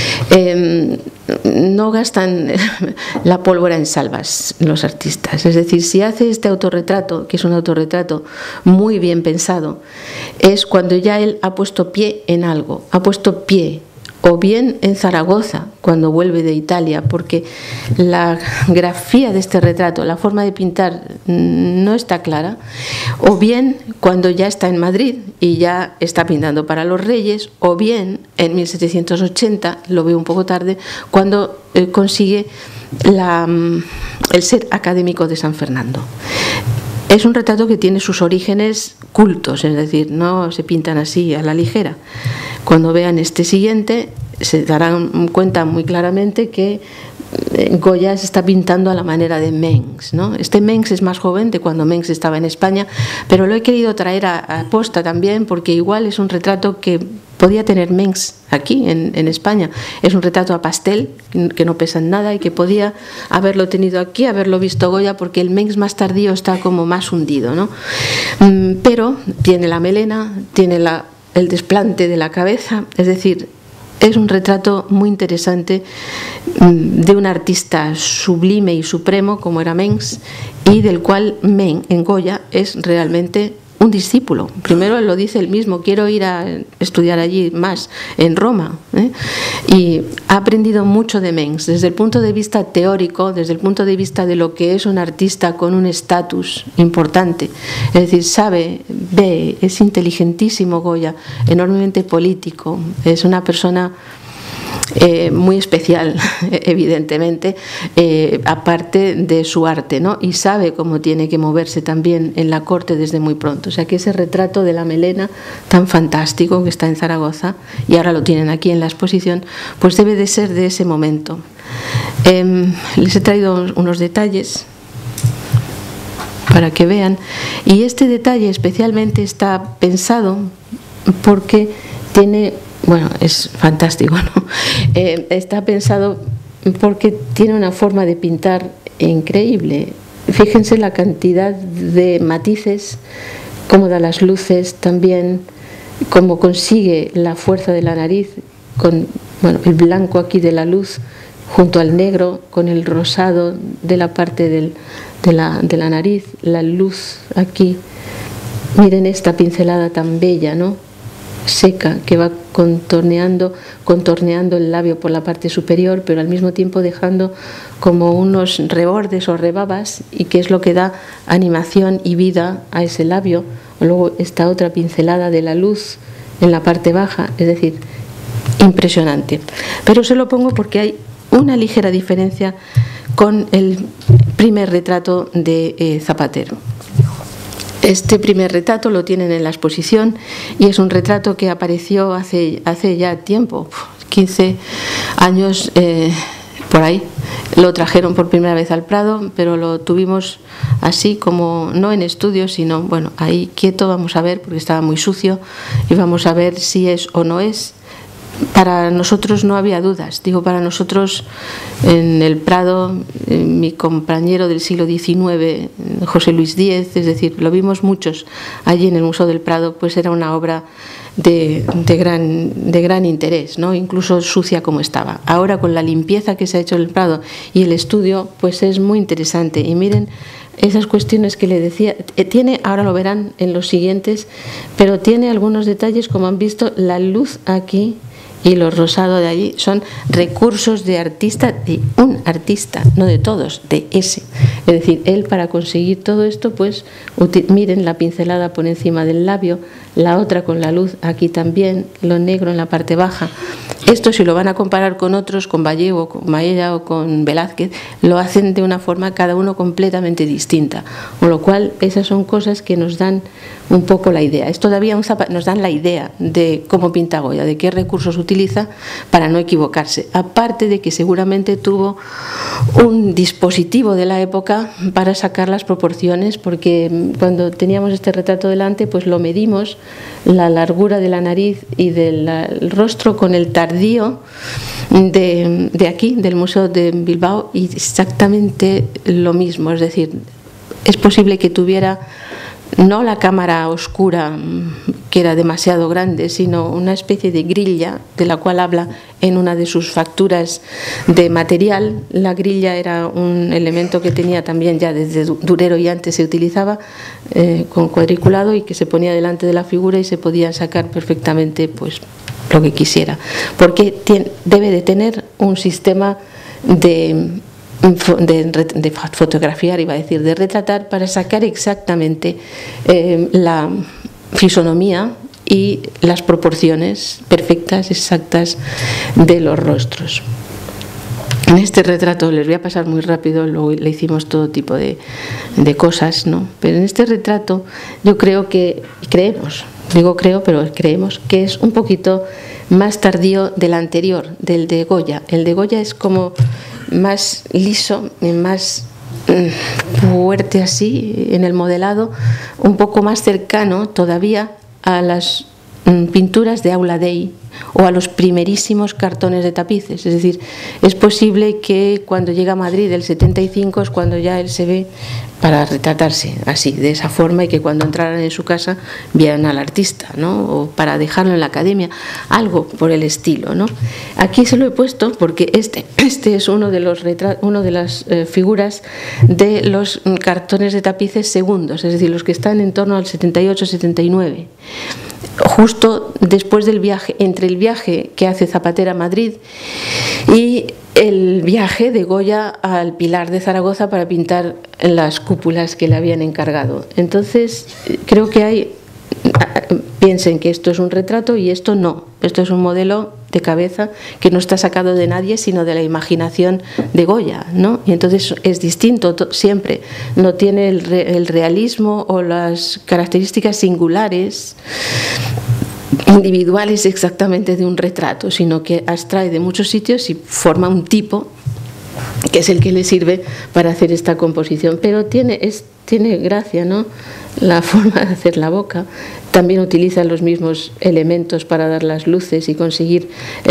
No gastan la pólvora en salvas los artistas. Es decir, si hace este autorretrato, que es un autorretrato muy bien pensado, es cuando ya él ha puesto pie en algo, ha puesto pie, o bien en Zaragoza, cuando vuelve de Italia, porque la grafía de este retrato, la forma de pintar no está clara, o bien cuando ya está en Madrid y ya está pintando para los Reyes, o bien en 1780, lo veo un poco tarde, cuando consigue el ser académico de San Fernando. Es un retrato que tiene sus orígenes cultos, es decir, no se pintan así a la ligera. Cuando vean este siguiente se darán cuenta muy claramente que Goya se está pintando a la manera de Mengs, ¿no? Este Mengs es más joven de cuando Mengs estaba en España, pero lo he querido traer a posta también porque igual es un retrato que podía tener Mengs aquí en España. Es un retrato a pastel que no pesa nada y que podía haberlo tenido aquí, haberlo visto Goya, porque el Mengs más tardío está como más hundido, ¿no? Pero tiene la melena, tiene el desplante de la cabeza, es decir, es un retrato muy interesante de un artista sublime y supremo como era Mengs, y del cual en Goya es realmente un discípulo. Primero él lo dice él mismo: quiero ir a estudiar allí más, en Roma, y ha aprendido mucho de Mengs desde el punto de vista teórico, desde el punto de vista de lo que es un artista con un estatus importante. Es decir, sabe, ve, es inteligentísimo Goya, enormemente político, es una persona muy especial, evidentemente, aparte de su arte, ¿no? Y sabe cómo tiene que moverse también en la corte desde muy pronto. O sea que ese retrato de la melena tan fantástico que está en Zaragoza, y ahora lo tienen aquí en la exposición, pues debe de ser de ese momento. Les he traído unos detalles para que vean, y este detalle especialmente está pensado porque tiene... Bueno, es fantástico, ¿no? Está pensado porque tiene una forma de pintar increíble. Fíjense la cantidad de matices, cómo da las luces también, cómo consigue la fuerza de la nariz, con el blanco aquí de la luz junto al negro, con el rosado de la parte de la nariz, la luz aquí. Miren esta pincelada tan bella, ¿no? Seca, que va contorneando el labio por la parte superior, pero al mismo tiempo dejando como unos rebordes o rebabas, y que es lo que da animación y vida a ese labio. Luego esta otra pincelada de la luz en la parte baja, es decir, impresionante. Pero se lo pongo porque hay una ligera diferencia con el primer retrato de Zapatero. Este primer retrato lo tienen en la exposición y es un retrato que apareció hace ya tiempo, 15 años por ahí. Lo trajeron por primera vez al Prado, pero lo tuvimos así como, no en estudio, sino ahí quieto, vamos a ver, porque estaba muy sucio, y vamos a ver si es o no es. Para nosotros no había dudas, digo para nosotros en el Prado, mi compañero del siglo XIX, José Luis Díez, es decir, lo vimos muchos allí en el Museo del Prado, pues era una obra de gran interés, ¿no? Incluso sucia como estaba. Ahora con la limpieza que se ha hecho en el Prado y el estudio, pues es muy interesante. Y miren esas cuestiones que le decía, tiene, ahora lo verán en los siguientes, pero tiene algunos detalles, como han visto, la luz aquí y lo rosado de allí son recursos de artista, de un artista, no de todos, de ese. Es decir, él para conseguir todo esto, pues miren la pincelada por encima del labio, la otra con la luz aquí también, lo negro en la parte baja. Esto, si lo van a comparar con otros, con Vallejo, con Maella o con Velázquez, lo hacen de una forma cada uno completamente distinta, con lo cual esas son cosas que nos dan un poco la idea. Es todavía nos dan la idea de cómo pinta Goya, de qué recursos utiliza para no equivocarse, aparte de que seguramente tuvo un dispositivo de la época para sacar las proporciones, porque cuando teníamos este retrato delante, pues lo medimos, la largura de la nariz y del rostro con el tardío de aquí, del Museo de Bilbao, y exactamente lo mismo. Es decir, es posible que tuviera no la cámara oscura, que era demasiado grande, sino una especie de grilla, de la cual habla en una de sus facturas de material. La grilla era un elemento que tenía también ya desde Durero y antes se utilizaba, con cuadriculado, y que se ponía delante de la figura y se podía sacar perfectamente pues lo que quisiera, porque debe de tener un sistema de fotografiar, iba a decir, de retratar, para sacar exactamente la fisonomía y las proporciones perfectas, exactas de los rostros. En este retrato, les voy a pasar muy rápido, luego le hicimos todo tipo de cosas, ¿no? Pero en este retrato yo creo que, creemos, digo creo, pero creemos que es un poquito más tardío del anterior, del de Goya. El de Goya es como más liso, más fuerte así en el modelado, un poco más cercano todavía a las pinturas de Aula Dei o a los primerísimos cartones de tapices. Es decir, es posible que cuando llega a Madrid el 75 es cuando ya él se ve para retratarse así, de esa forma, y que cuando entraran en su casa vieran al artista, ¿no? O para dejarlo en la academia, algo por el estilo, ¿no? Aquí se lo he puesto porque este es uno de las figuras de los cartones de tapices segundos, es decir, los que están en torno al 78-79. Justo después del viaje, entre el viaje que hace Zapatero a Madrid y el viaje de Goya al Pilar de Zaragoza para pintar las cúpulas que le habían encargado. Entonces, creo que piensen que esto es un retrato y esto no. Esto es un modelo de cabeza que no está sacado de nadie, sino de la imaginación de Goya, ¿no? Y entonces es distinto siempre. No tiene el realismo o las características singulares, individuales exactamente de un retrato, sino que abstrae de muchos sitios y forma un tipo que es el que le sirve para hacer esta composición. Pero tiene gracia, ¿no?, la forma de hacer la boca. También utiliza los mismos elementos para dar las luces y conseguir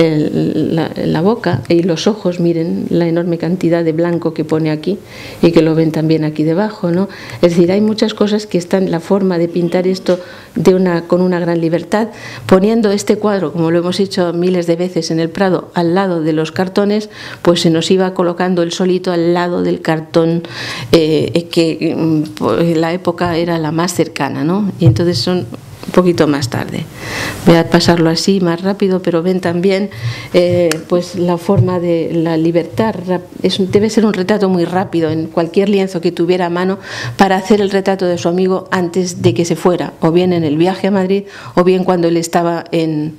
la boca y los ojos. Miren la enorme cantidad de blanco que pone aquí y que lo ven también aquí debajo, ¿no? Es decir, hay muchas cosas que están, la forma de pintar esto con una gran libertad, poniendo este cuadro, como lo hemos hecho miles de veces en el Prado, al lado de los cartones, pues se nos iba colocando el solito al lado del cartón que en la época era la más cercana, ¿no? Y entonces son un poquito más tarde. Voy a pasarlo así más rápido, pero ven también pues la forma de la libertad. Debe ser un retrato muy rápido en cualquier lienzo que tuviera a mano para hacer el retrato de su amigo antes de que se fuera, o bien en el viaje a Madrid, o bien cuando él estaba en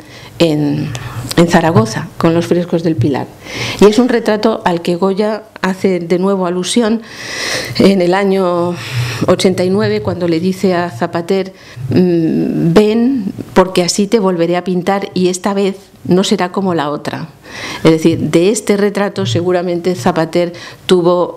Zaragoza con los frescos del Pilar. Y es un retrato al que Goya hace de nuevo alusión en el año 89, cuando le dice a Zapater: ven, porque así te volveré a pintar y esta vez no será como la otra. Es decir, de este retrato seguramente Zapater tuvo,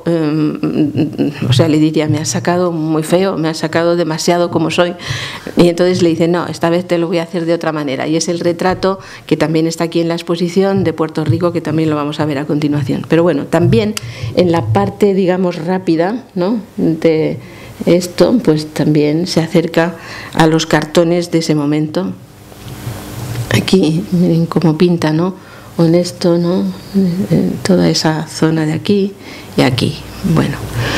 o sea, le diría: me has sacado muy feo, me has sacado demasiado como soy. Y entonces le dice: no, esta vez te lo voy a hacer de otra manera. Y es el retrato que también está aquí en la exposición de Puerto Rico, que también lo vamos a ver a continuación. Pero bueno, también en la parte, digamos, rápida, ¿no?, de esto, pues también se acerca a los cartones de ese momento. Aquí, miren cómo pinta, ¿no?, honesto, ¿no?, toda esa zona de aquí y aquí. Bueno,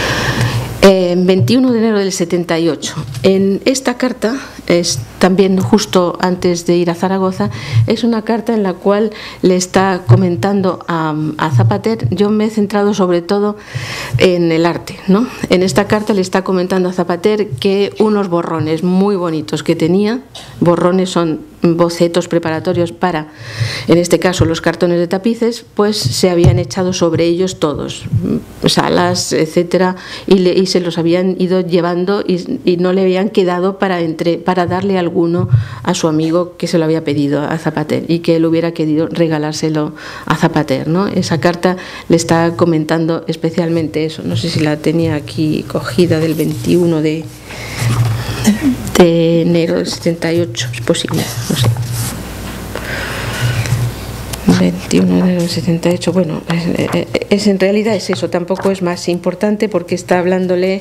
21 de enero del 78. En esta carta, es también justo antes de ir a Zaragoza, es una carta en la cual le está comentando a Zapater. Yo me he centrado sobre todo en el arte, ¿no? En esta carta le está comentando a Zapater que unos borrones muy bonitos que tenía, borrones son bocetos preparatorios para, en este caso, los cartones de tapices, pues se habían echado sobre ellos todos, salas, etcétera, y se los habían ido llevando y no le habían quedado para darle alguno a su amigo que se lo había pedido a Zapater y que él hubiera querido regalárselo a Zapater, ¿no? Esa carta le está comentando especialmente eso. No sé si la tenía aquí cogida, del 21 de enero del 78, es posible, no sé. 21 de enero del 78, bueno, en realidad es eso, tampoco es más importante porque está hablándole.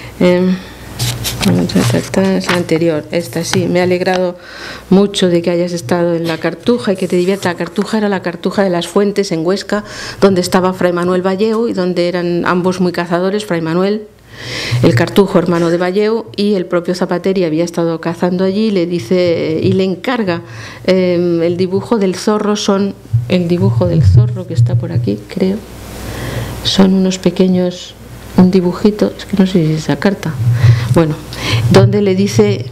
Es la anterior, esta sí. Me ha alegrado mucho de que hayas estado en la Cartuja y que te divierta. La Cartuja era la Cartuja de las Fuentes en Huesca, donde estaba Fray Manuel Valleu y donde eran ambos muy cazadores, Fray Manuel, el Cartujo, hermano de Valleu, y el propio Zapateri había estado cazando allí. Le dice y le encarga el dibujo del zorro. El dibujo del zorro que está por aquí, creo, son unos pequeños, un dibujito, es que no sé si es esa carta, bueno, donde le dice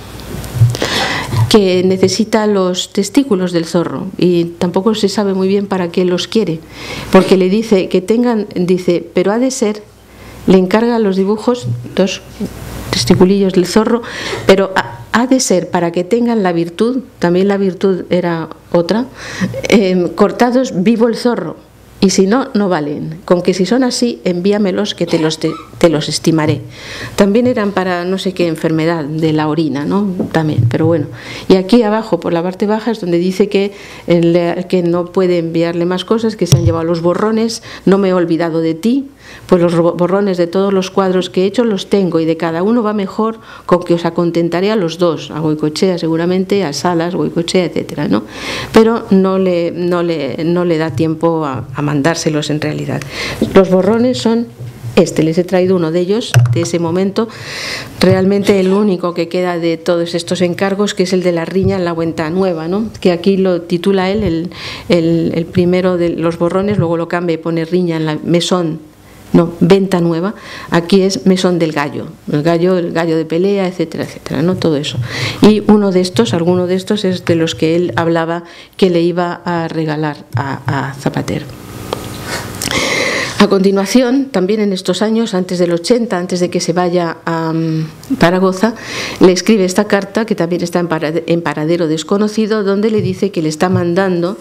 que necesita los testículos del zorro y tampoco se sabe muy bien para qué los quiere, porque le dice que tengan, dice, pero ha de ser, le encarga los dibujos, dos testiculillos del zorro, pero ha de ser para que tengan la virtud, también la virtud era otra, cortados vivo el zorro. Y si no, no valen. Con que si son así, envíamelos que te los estimaré. También eran para no sé qué enfermedad de la orina, ¿no? También, pero bueno. Y aquí abajo, por la parte baja, es donde dice que no puede enviarle más cosas, que se han llevado los borrones, no me he olvidado de ti, pues los borrones de todos los cuadros que he hecho los tengo y de cada uno va mejor, con que os acontentaré a los dos, a Goicoechea seguramente, a Salas, Goicoechea, etcétera, ¿no? Pero no le da tiempo a mandárselos en realidad. Los borrones son les he traído uno de ellos, de ese momento, realmente el único que queda de todos estos encargos, que es el de la riña en la Venta Nueva, ¿no? Que aquí lo titula él, el primero de los borrones, luego lo cambia y pone riña en la mesón, no, Venta Nueva, aquí es mesón del gallo, el gallo de pelea, etcétera, etcétera, ¿no? Todo eso. Y alguno de estos es de los que él hablaba que le iba a regalar a Zapater. A continuación, también en estos años, antes del 80, antes de que se vaya a Zaragoza, le escribe esta carta, que también está en paradero desconocido, donde le dice que le está mandando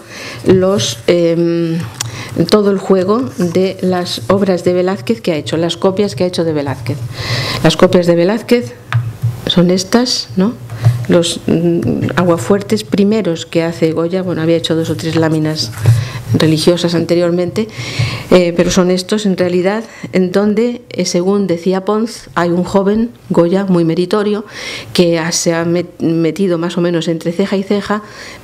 todo el juego de las obras de Velázquez que ha hecho, las copias que ha hecho de Velázquez. Las copias de Velázquez son estas, ¿no? Los aguafuertes primeros que hace Goya. Bueno, había hecho 2 o 3 láminas religiosas anteriormente, pero son estos en realidad, en donde, según decía Pons, hay un joven, Goya, muy meritorio, que se ha metido más o menos entre ceja y ceja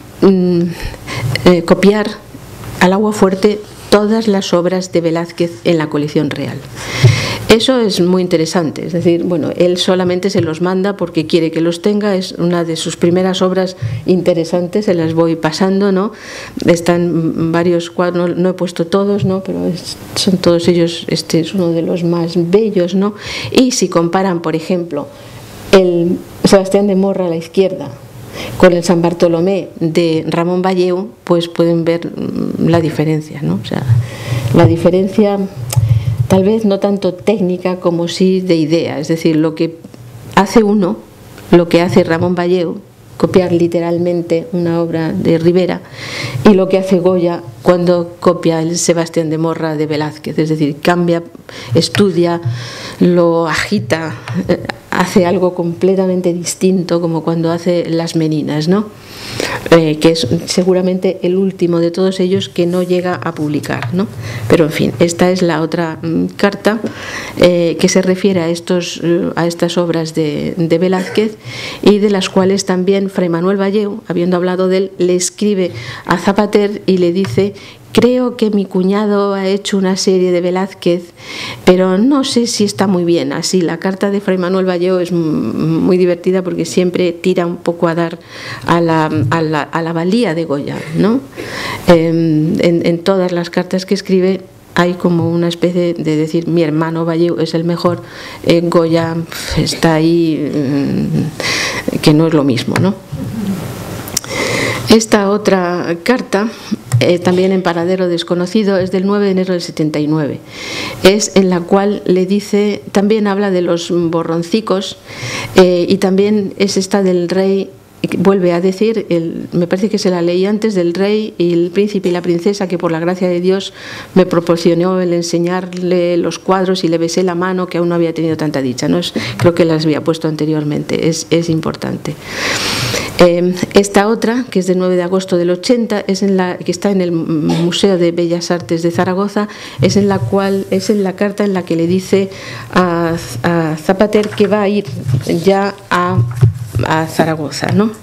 copiar al aguafuerte todas las obras de Velázquez en la colección real. Eso es muy interesante, es decir, bueno, él solamente se los manda porque quiere que los tenga, es una de sus primeras obras interesantes, se las voy pasando, ¿no? Están varios cuadros, no he puesto todos, ¿no? Pero son todos ellos, este es uno de los más bellos, ¿no? Y si comparan, por ejemplo, el Sebastián de Morra a la izquierda con el San Bartolomé de Ramón Valleu, pues pueden ver la diferencia, ¿no? O sea, la diferencia tal vez no tanto técnica como sí de idea, es decir, lo que hace uno, lo que hace Ramón Valleu, copiar literalmente una obra de Rivera, y lo que hace Goya cuando copia el Sebastián de Morra de Velázquez, es decir, cambia, estudia, lo agita, hace algo completamente distinto, como cuando hace Las Meninas, ¿no? Que es seguramente el último de todos ellos que no llega a publicar, ¿no? Pero en fin, esta es la otra carta que se refiere a estas obras de Velázquez, y de las cuales también Fray Manuel Valleu, habiendo hablado de él, le escribe a Zapater y le dice: creo que mi cuñado ha hecho una serie de Velázquez, pero no sé si está muy bien así. La carta de Fray Manuel Valleu es muy divertida porque siempre tira un poco a dar a la valía de Goya, ¿no? En todas las cartas que escribe hay como una especie de decir: mi hermano Valleu es el mejor, Goya está ahí, que no es lo mismo, ¿no? Esta otra carta, también en paradero desconocido, es del 9 de enero del 79. Es en la cual le dice, también habla de los borroncicos, y también es esta del rey. Vuelve a decir, me parece que se la leí antes, del rey y el príncipe y la princesa, que por la gracia de Dios me proporcionó el enseñarle los cuadros y le besé la mano, que aún no había tenido tanta dicha, ¿no? Creo que las había puesto anteriormente, es importante. Esta otra, que es del 9 de agosto del 80, que está en el Museo de Bellas Artes de Zaragoza, es en la carta en la que le dice a Zapater que va a ir ya a Zaragoza, ¿no?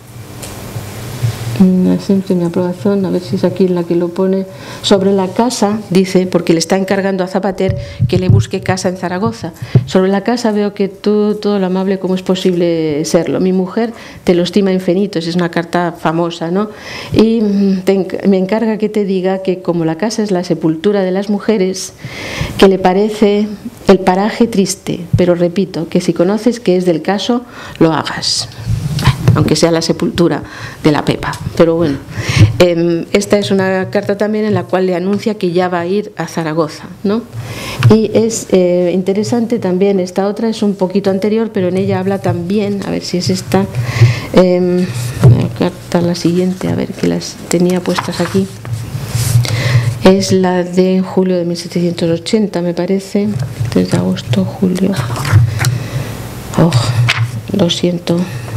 Siempre mi aprobación, a ver si es aquí en la que lo pone, sobre la casa, dice, porque le está encargando a Zapater que le busque casa en Zaragoza. Sobre la casa veo que tú, todo lo amable como es posible serlo. Mi mujer te lo estima infinitos, es una carta famosa, ¿no? Y me encarga que te diga que como la casa es la sepultura de las mujeres, que le parece el paraje triste, pero repito, que si conoces que es del caso, lo hagas. Aunque sea la sepultura de la Pepa, pero bueno, esta es una carta también en la cual le anuncia que ya va a ir a Zaragoza, ¿no? Y es interesante también, esta otra es un poquito anterior, pero en ella habla también, a ver si es esta, la carta, la siguiente, a ver, que las tenía puestas aquí, es la de julio de 1780, me parece, 3 de agosto, julio, lo siento.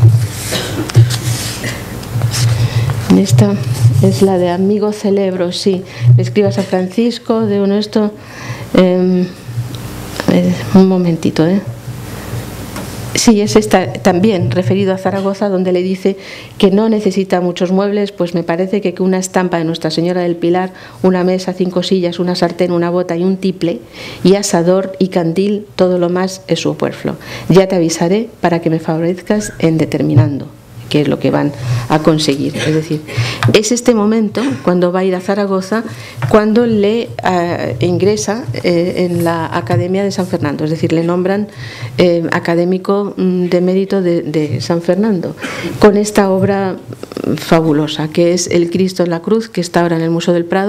Esta es la de amigo celebro, sí. Le escribo a San Francisco de uno esto. Un momentito, Sí, es esta también, referido a Zaragoza, donde le dice que no necesita muchos muebles, pues me parece que una estampa de Nuestra Señora del Pilar, una mesa, 5 sillas, una sartén, una bota y un tiple, y asador y candil, todo lo más es superfluo. Ya te avisaré para que me favorezcas en determinando qué es lo que van a conseguir. Es decir, es este momento, cuando va a ir a Zaragoza, cuando le ingresa en la Academia de San Fernando, es decir, le nombran académico de mérito de San Fernando, con esta obra fabulosa, que es El Cristo en la Cruz, que está ahora en el Museo del Prado,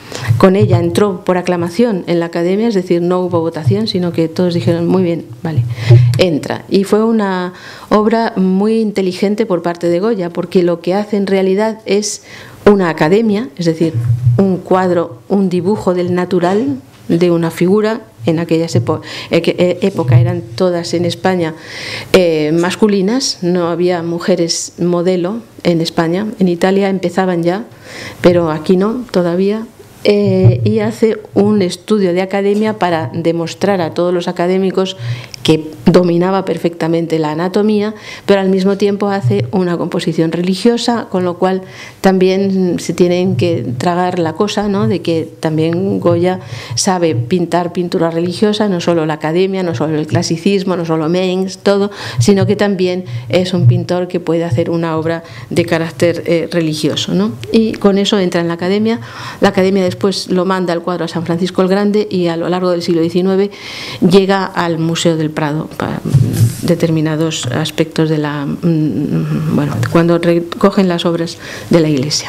con ella entró por aclamación en la Academia, es decir, no hubo votación, sino que todos dijeron, muy bien, vale, entra. Y fue una obra muy inteligente por parte de Goya, porque lo que hace en realidad es una academia, es decir, un cuadro, un dibujo del natural, de una figura. En aquella época eran todas en España masculinas, no había mujeres modelo en España. En Italia empezaban ya, pero aquí no, todavía. Y hace un estudio de academia para demostrar a todos los académicos que dominaba perfectamente la anatomía, pero al mismo tiempo hace una composición religiosa, con lo cual también se tienen que tragar la cosa, ¿no?, de que también Goya sabe pintar pintura religiosa, no solo la academia, no solo el clasicismo, no solo Mengs, todo, sino que también es un pintor que puede hacer una obra de carácter religioso, ¿no? Y con eso entra en la academia. La academia después lo manda el cuadro a San Francisco el Grande y a lo largo del siglo XIX llega al Museo del Prado para determinados aspectos de la, bueno, cuando recogen las obras de la Iglesia.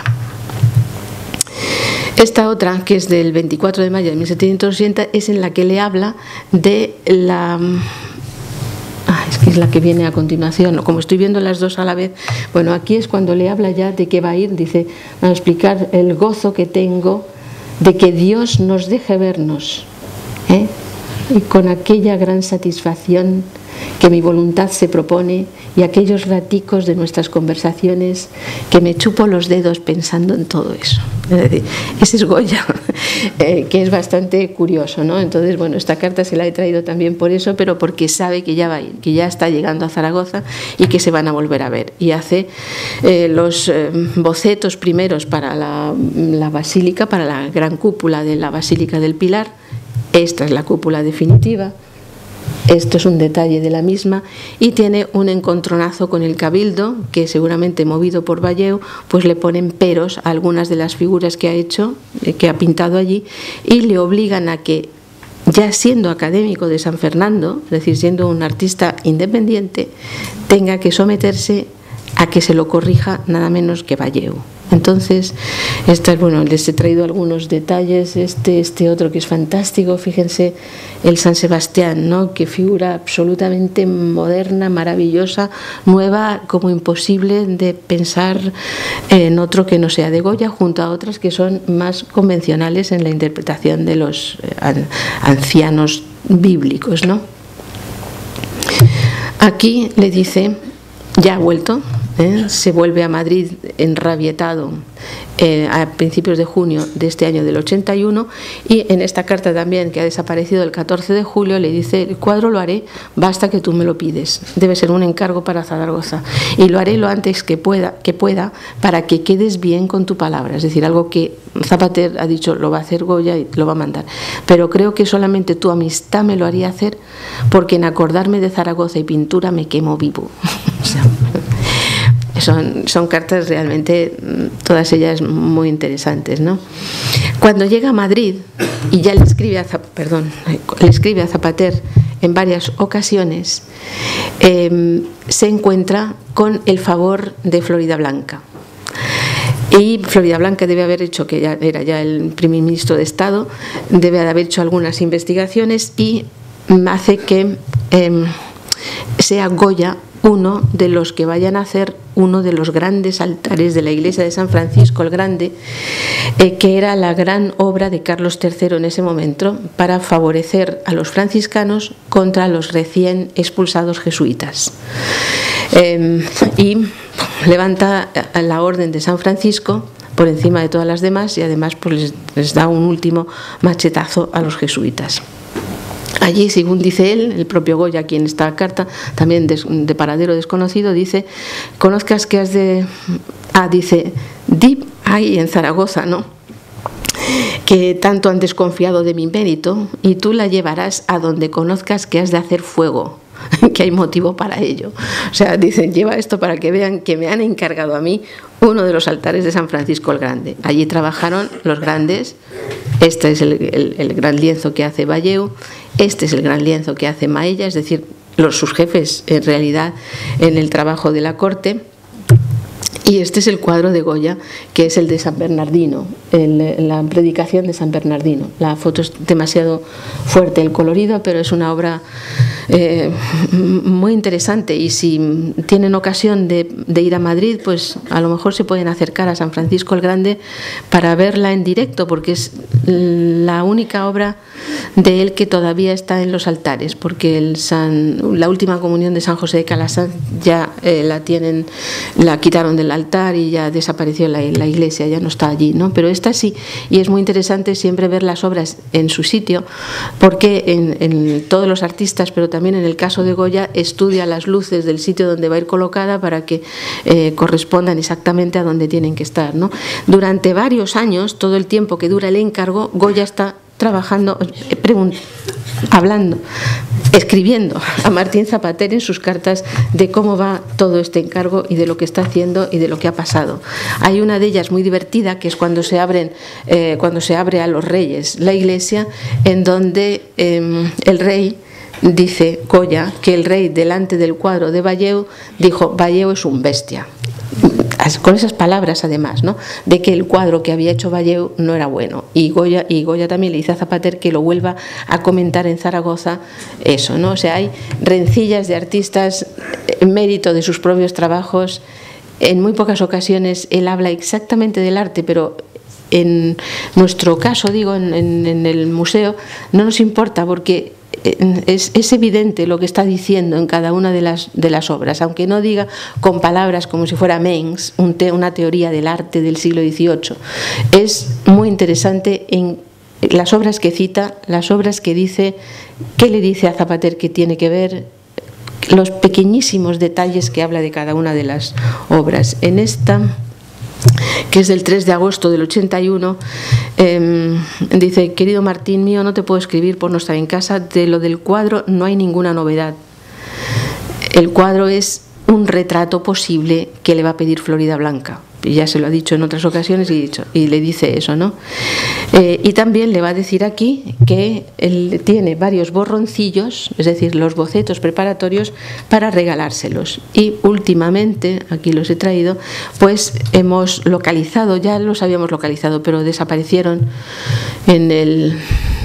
Esta otra, que es del 24 de mayo de 1780, es en la que le habla de la... es que es la que viene a continuación, como estoy viendo las dos a la vez. Bueno, aquí es cuando le habla ya de que va a ir, dice, a explicar el gozo que tengo de que Dios nos deje vernos, y con aquella gran satisfacción que mi voluntad se propone y aquellos raticos de nuestras conversaciones que me chupo los dedos pensando en todo eso. Es decir, ese es Goya, que es bastante curioso, ¿no? Entonces, bueno, esta carta se la he traído también por eso, pero porque sabe que ya va a ir, que ya está llegando a Zaragoza y que se van a volver a ver. Y hace los bocetos primeros para la basílica, para la gran cúpula de la Basílica del Pilar. Esta es la cúpula definitiva. Esto es un detalle de la misma, y tiene un encontronazo con el Cabildo, que seguramente movido por Valleu, pues le ponen peros a algunas de las figuras que ha hecho, que ha pintado allí, y le obligan a que, ya siendo académico de San Fernando, es decir, siendo un artista independiente, tenga que someterse a que se lo corrija nada menos que Valleu. Entonces, bueno, les he traído algunos detalles, este otro que es fantástico, fíjense, el San Sebastián, ¿no?, que figura absolutamente moderna, maravillosa, nueva, como imposible de pensar en otro que no sea de Goya, junto a otras que son más convencionales en la interpretación de los ancianos bíblicos, ¿no? Aquí le dice, ya ha vuelto, se vuelve a Madrid enrabietado a principios de junio de este año del 81, y en esta carta también, que ha desaparecido el 14 de julio, le dice, el cuadro lo haré, basta que tú me lo pides, debe ser un encargo para Zaragoza, y lo haré lo antes que pueda para que quedes bien con tu palabra. Es decir, algo que Zapater ha dicho, lo va a hacer Goya y lo va a mandar, pero creo que solamente tu amistad me lo haría hacer, porque en acordarme de Zaragoza y pintura me quemo vivo. O sea, son cartas realmente, todas ellas muy interesantes, ¿no? Cuando llega a Madrid, y ya le escribe a Zapater en varias ocasiones, se encuentra con el favor de Floridablanca. Y Floridablanca debe haber hecho, que ya era ya el primer ministro de Estado, debe haber hecho algunas investigaciones y hace que sea Goya uno de los que vayan a hacer uno de los grandes altares de la iglesia de San Francisco el Grande, que era la gran obra de Carlos III en ese momento para favorecer a los franciscanos contra los recién expulsados jesuitas. Y levanta la orden de San Francisco por encima de todas las demás, y además pues les da un último machetazo a los jesuitas. Allí, según dice él, el propio Goya, aquí en esta carta, también de paradero desconocido, dice, conozcas que has de... dice, di ahí en Zaragoza, ¿no?, que tanto han desconfiado de mi mérito, y tú la llevarás a donde conozcas que has de hacer fuego, que hay motivo para ello. O sea, dicen, lleva esto para que vean que me han encargado a mí uno de los altares de San Francisco el Grande. Allí trabajaron los grandes. Este es el gran lienzo que hace Valleu, este es el gran lienzo que hace Maella, es decir, sus jefes en realidad en el trabajo de la corte. Y este es el cuadro de Goya, que es el de San Bernardino, la predicación de San Bernardino. La foto es demasiado fuerte, el colorido, pero es una obra muy interesante, y si tienen ocasión de ir a Madrid, pues a lo mejor se pueden acercar a San Francisco el Grande para verla en directo, porque es la única obra de él que todavía está en los altares, porque la última comunión de San José de Calasanz ya la quitaron del altar y ya desapareció la iglesia, ya no está allí, ¿no? Pero esta sí, y es muy interesante siempre ver las obras en su sitio, porque en todos los artistas, pero también en el caso de Goya, estudia las luces del sitio donde va a ir colocada para que correspondan exactamente a donde tienen que estar, ¿no? Durante varios años, todo el tiempo que dura el encargo, Goya está trabajando, hablando, escribiendo a Martín Zapater en sus cartas de cómo va todo este encargo y de lo que está haciendo y de lo que ha pasado. Hay una de ellas muy divertida, que es cuando se abre a los reyes la iglesia, en donde el rey dice, Goya, que el rey delante del cuadro de Valleu dijo: Valleu es un bestia. Con esas palabras, además, ¿no?, de que el cuadro que había hecho Valleu no era bueno, y Goya también le dice a Zapater que lo vuelva a comentar en Zaragoza, eso, ¿no? O sea, hay rencillas de artistas en mérito de sus propios trabajos. En muy pocas ocasiones él habla exactamente del arte, pero en nuestro caso, digo, en el museo, no nos importa, porque es evidente lo que está diciendo en cada una de las obras, aunque no diga con palabras como si fuera Mengs, una teoría del arte del siglo XVIII. Es muy interesante en las obras que cita, las obras que dice, qué le dice a Zapater que tiene que ver, los pequeñísimos detalles que habla de cada una de las obras. En esta, que es del 3 de agosto del 81, dice: querido Martín mío, no te puedo escribir por no estar en casa. De lo del cuadro no hay ninguna novedad. El cuadro es un retrato posible que le va a pedir Florida Blanca. Y ya se lo ha dicho en otras ocasiones y le dice eso, ¿no? Y también le va a decir aquí que él tiene varios borroncillos, es decir, los bocetos preparatorios, para regalárselos. Y últimamente, aquí los he traído, pues hemos localizado, ya los habíamos localizado, pero desaparecieron en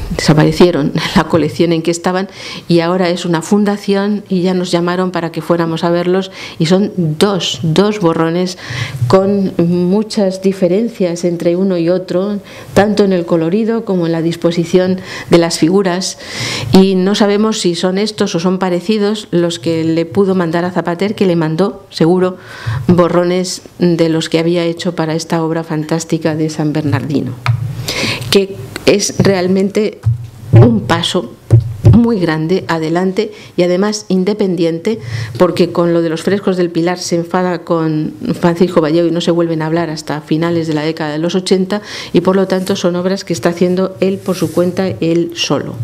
la colección en que estaban, y ahora es una fundación, y ya nos llamaron para que fuéramos a verlos, y son dos borrones con muchas diferencias entre uno y otro, tanto en el colorido como en la disposición de las figuras, y no sabemos si son estos o son parecidos los que le pudo mandar a Zapater, que le mandó seguro borrones de los que había hecho para esta obra fantástica de San Bernardino, que es realmente un paso muy grande adelante, y además independiente, porque con lo de los frescos del Pilar se enfada con Francisco Valleu y no se vuelven a hablar hasta finales de la década de los 80, y por lo tanto son obras que está haciendo él por su cuenta, él solo.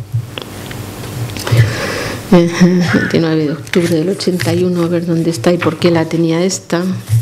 29 de octubre del 81, a ver dónde está y por qué la tenía esta.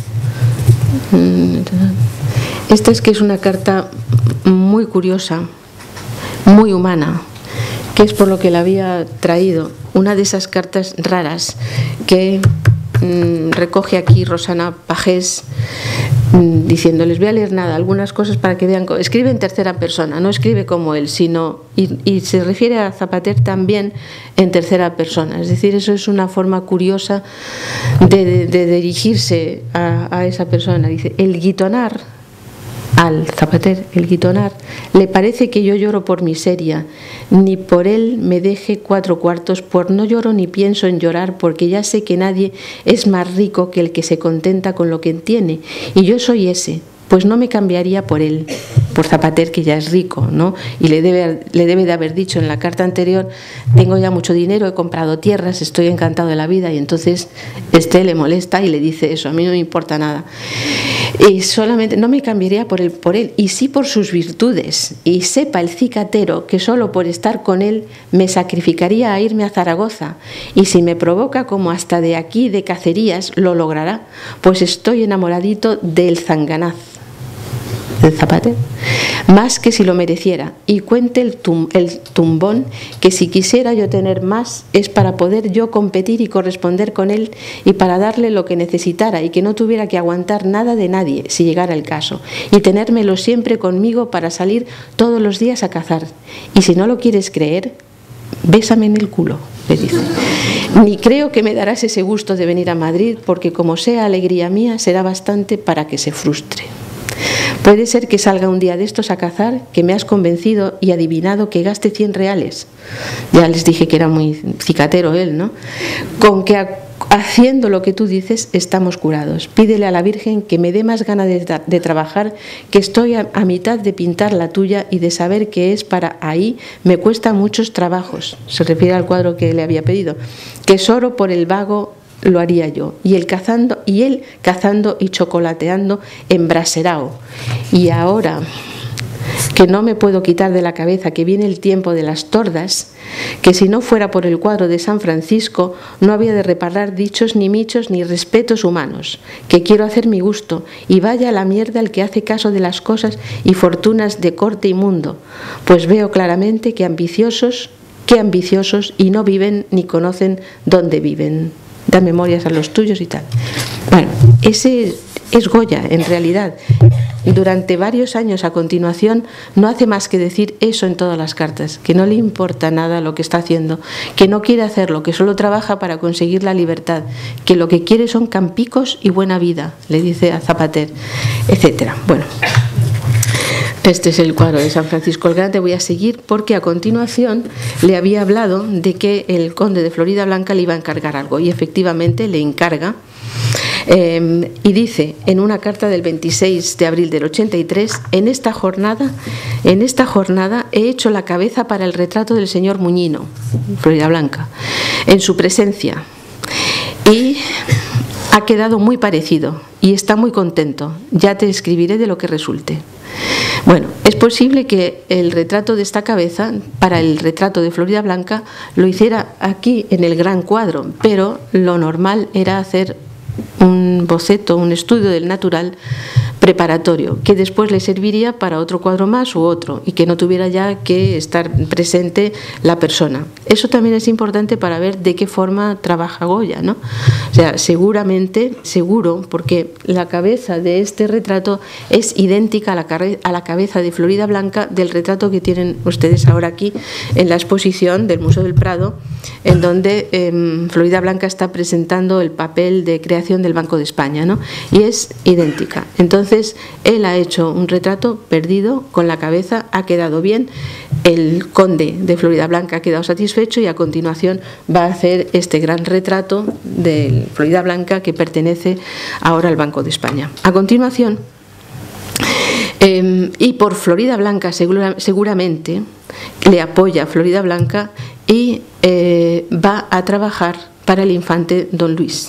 Esta es que es una carta muy curiosa, muy humana, que es por lo que la había traído. Una de esas cartas raras que recoge aquí Rosana Pagés, diciendo: les voy a leer algunas cosas para que vean. Escribe en tercera persona, no escribe como él, sino y se refiere a Zapater también en tercera persona. Es decir, eso es una forma curiosa de dirigirse a esa persona. Dice: el guitonar, al Zapater, el guitonar, le parece que yo lloro por miseria, ni por él me deje 4 cuartos, por no lloro ni pienso en llorar, porque ya sé que nadie es más rico que el que se contenta con lo que tiene, y yo soy ese, pues no me cambiaría por él, por Zapater, que ya es rico, ¿no? Y le debe de haber dicho en la carta anterior: tengo ya mucho dinero, he comprado tierras, estoy encantado de la vida. Y entonces le molesta y le dice eso: a mí no me importa nada, y solamente no me cambiaría por él, y sí por sus virtudes, y sepa el cicatero que solo por estar con él me sacrificaría a irme a Zaragoza, y si me provoca como hasta de aquí de cacerías, lo logrará, pues estoy enamoradito del Zanganaz. de Zapater, más que si lo mereciera, y cuente el tumbón que si quisiera yo tener más es para poder yo competir y corresponder con él y para darle lo que necesitara y que no tuviera que aguantar nada de nadie si llegara el caso y tenérmelo siempre conmigo para salir todos los días a cazar. Y si no lo quieres creer, bésame en el culo, le dice. Ni creo que me darás ese gusto de venir a Madrid porque como sea alegría mía será bastante para que se frustre. Puede ser que salga un día de estos a cazar, que me has convencido y adivinado que gaste 100 reales. Ya les dije que era muy cicatero él, ¿no? Con que haciendo lo que tú dices estamos curados. Pídele a la Virgen que me dé más ganas de trabajar, que estoy a mitad de pintar la tuya y de saber que es para ahí me cuesta muchos trabajos. Se refiere al cuadro que le había pedido. Que solo por el vago lo haría yo, y él cazando y chocolateando embraserao. Y ahora que no me puedo quitar de la cabeza que viene el tiempo de las tordas, que si no fuera por el cuadro de San Francisco no había de reparar dichos ni michos ni respetos humanos, que quiero hacer mi gusto, y vaya a la mierda el que hace caso de las cosas y fortunas de corte y mundo, pues veo claramente que ambiciosos y no viven ni conocen dónde viven. Da memorias a los tuyos y tal. Bueno, ese es Goya en realidad. Durante varios años a continuación no hace más que decir eso en todas las cartas, que no le importa nada lo que está haciendo, que no quiere hacerlo, que solo trabaja para conseguir la libertad, que lo que quiere son campicos y buena vida, le dice a Zapater, etcétera. Bueno, este es el cuadro de San Francisco el Grande. Voy a seguir porque a continuación le había hablado de que el conde de Floridablanca le iba a encargar algo y efectivamente le encarga. Y dice en una carta del 26 de abril del 83, en esta jornada he hecho la cabeza para el retrato del señor Muñino, Floridablanca, en su presencia, y ha quedado muy parecido y está muy contento. Ya te escribiré de lo que resulte. Bueno, es posible que el retrato de esta cabeza, para el retrato de Floridablanca, lo hiciera aquí en el gran cuadro, pero lo normal era hacer un boceto, un estudio del natural preparatorio, que después le serviría para otro cuadro más u otro, y que no tuviera ya que estar presente la persona. Eso también es importante para ver de qué forma trabaja Goya, ¿no? O sea, seguro, porque la cabeza de este retrato es idéntica a la cabeza de Floridablanca del retrato que tienen ustedes ahora aquí en la exposición del Museo del Prado, en donde Floridablanca está presentando el papel de creación del Banco de España, ¿no? Y es idéntica. Entonces, él ha hecho un retrato perdido con la cabeza, ha quedado bien, el conde de Floridablanca ha quedado satisfecho y a continuación va a hacer este gran retrato de Floridablanca que pertenece ahora al Banco de España. A continuación, y por Floridablanca seguramente le apoya Floridablanca y va a trabajar para el infante Don Luis.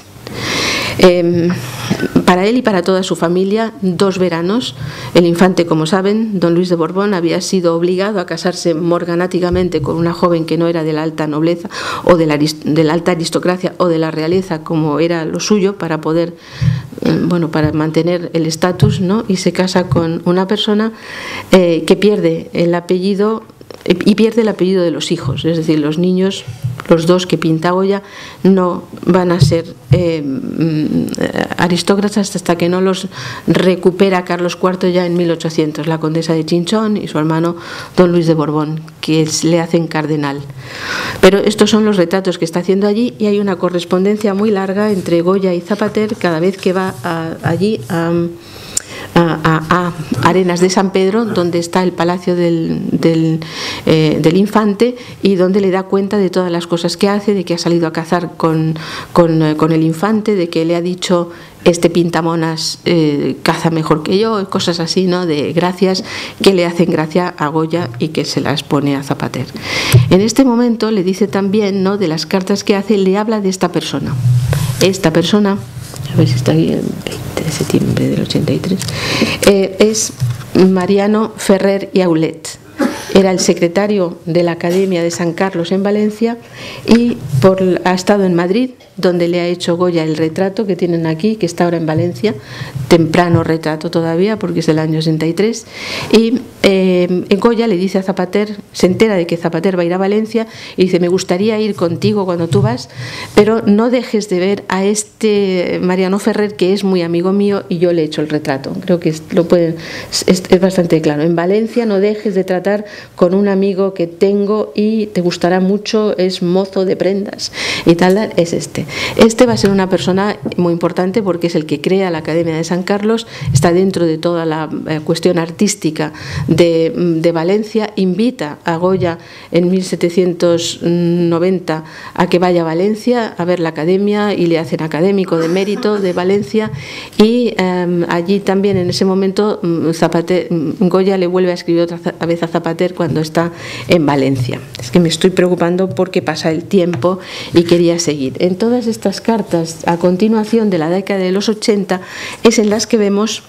Para él y para toda su familia, 2 veranos. El infante, como saben, don Luis de Borbón, había sido obligado a casarse morganáticamente con una joven que no era de la alta nobleza o de la alta aristocracia o de la realeza, como era lo suyo, para poder, para mantener el estatus, ¿no? Y se casa con una persona que pierde el apellido y pierde el apellido de los hijos, es decir, los niños, los 2 que pinta Goya, no van a ser aristócratas hasta que no los recupera Carlos IV ya en 1800, la condesa de Chinchón y su hermano don Luis de Borbón, que le hacen cardenal. Pero estos son los retratos que está haciendo allí, y hay una correspondencia muy larga entre Goya y Zapater cada vez que va allí a Arenas de San Pedro, donde está el palacio del infante, y donde le da cuenta de todas las cosas que hace, de que ha salido a cazar con el infante, de que le ha dicho este pintamonas caza mejor que yo, cosas así, ¿no? De gracias que le hacen gracia a Goya y que se las pone a Zapater. En este momento le dice también, ¿no?, de las cartas que hace, le habla de esta persona. Esta persona, a ver si está aquí, el 20 de septiembre del 83, es Mariano Ferrer y Aulet. era el secretario de la Academia de San Carlos en Valencia y ha estado en Madrid, donde le ha hecho Goya el retrato que tienen aquí, que está ahora en Valencia, temprano retrato todavía porque es del año 63, y Goya le dice a Zapater, se entera de que Zapater va a ir a Valencia y dice: me gustaría ir contigo cuando tú vas, pero no dejes de ver a este Mariano Ferrer, que es muy amigo mío y yo le he hecho el retrato. Creo que es bastante claro. En Valencia no dejes de tratar con un amigo que tengo y te gustará mucho, es mozo de prendas y tal, es este. Este va a ser una persona muy importante porque es el que crea la Academia de San Carlos, está dentro de toda la cuestión artística de Valencia, invita a Goya en 1790 a que vaya a Valencia a ver la Academia y le hacen académico de mérito de Valencia, y allí también en ese momento Goya le vuelve a escribir otra vez a Zapater cuando está en Valencia. Es que me estoy preocupando porque pasa el tiempo y quería seguir. En todas estas cartas a continuación de la década de los 80 es en las que vemos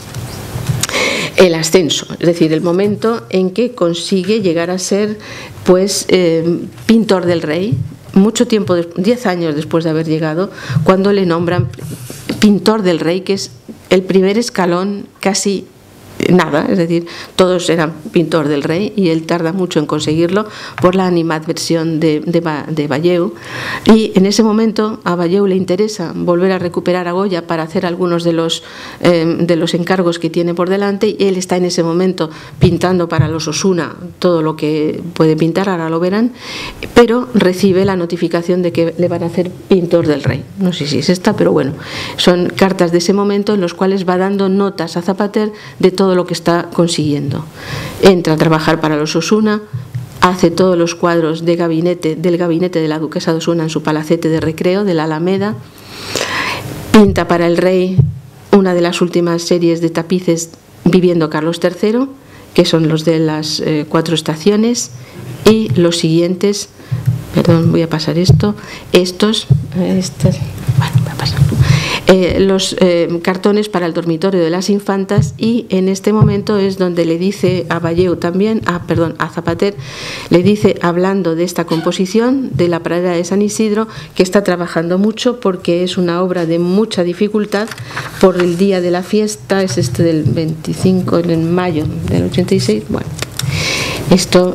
el ascenso, es decir, el momento en que consigue llegar a ser pues pintor del rey, mucho tiempo, 10 años después de haber llegado, cuando le nombran pintor del rey, que es el primer escalón casi nada, es decir, todos eran pintor del rey y él tarda mucho en conseguirlo por la animadversión de Valleu, y en ese momento a Valleu le interesa volver a recuperar a Goya para hacer algunos de los encargos que tiene por delante, y él está en ese momento pintando para los Osuna todo lo que puede pintar, ahora lo verán, pero recibe la notificación de que le van a hacer pintor del rey. No sé si es esta, pero bueno, son cartas de ese momento en los cuales va dando notas a Zapater de todo lo que está consiguiendo. Entra a trabajar para los Osuna, hace todos los cuadros del gabinete de la duquesa de Osuna en su palacete de recreo de la Alameda, pinta para el rey una de las últimas series de tapices Viviendo Carlos III, que son los de las 4 estaciones, y los siguientes, perdón, voy a pasar estos, bueno, voy a pasar. Los cartones para el dormitorio de las infantas, y en este momento es donde le dice a Valleu también, a Zapater, le dice, hablando de esta composición de la pradera de San Isidro, que está trabajando mucho porque es una obra de mucha dificultad por el día de la fiesta, es este del 25 de mayo del 86, bueno. Esto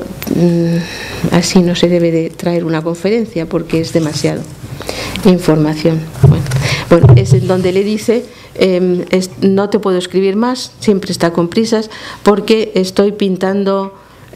así no se debe de traer una conferencia porque es demasiado información. Bueno, es en donde le dice, no te puedo escribir más, siempre está con prisas, porque estoy pintando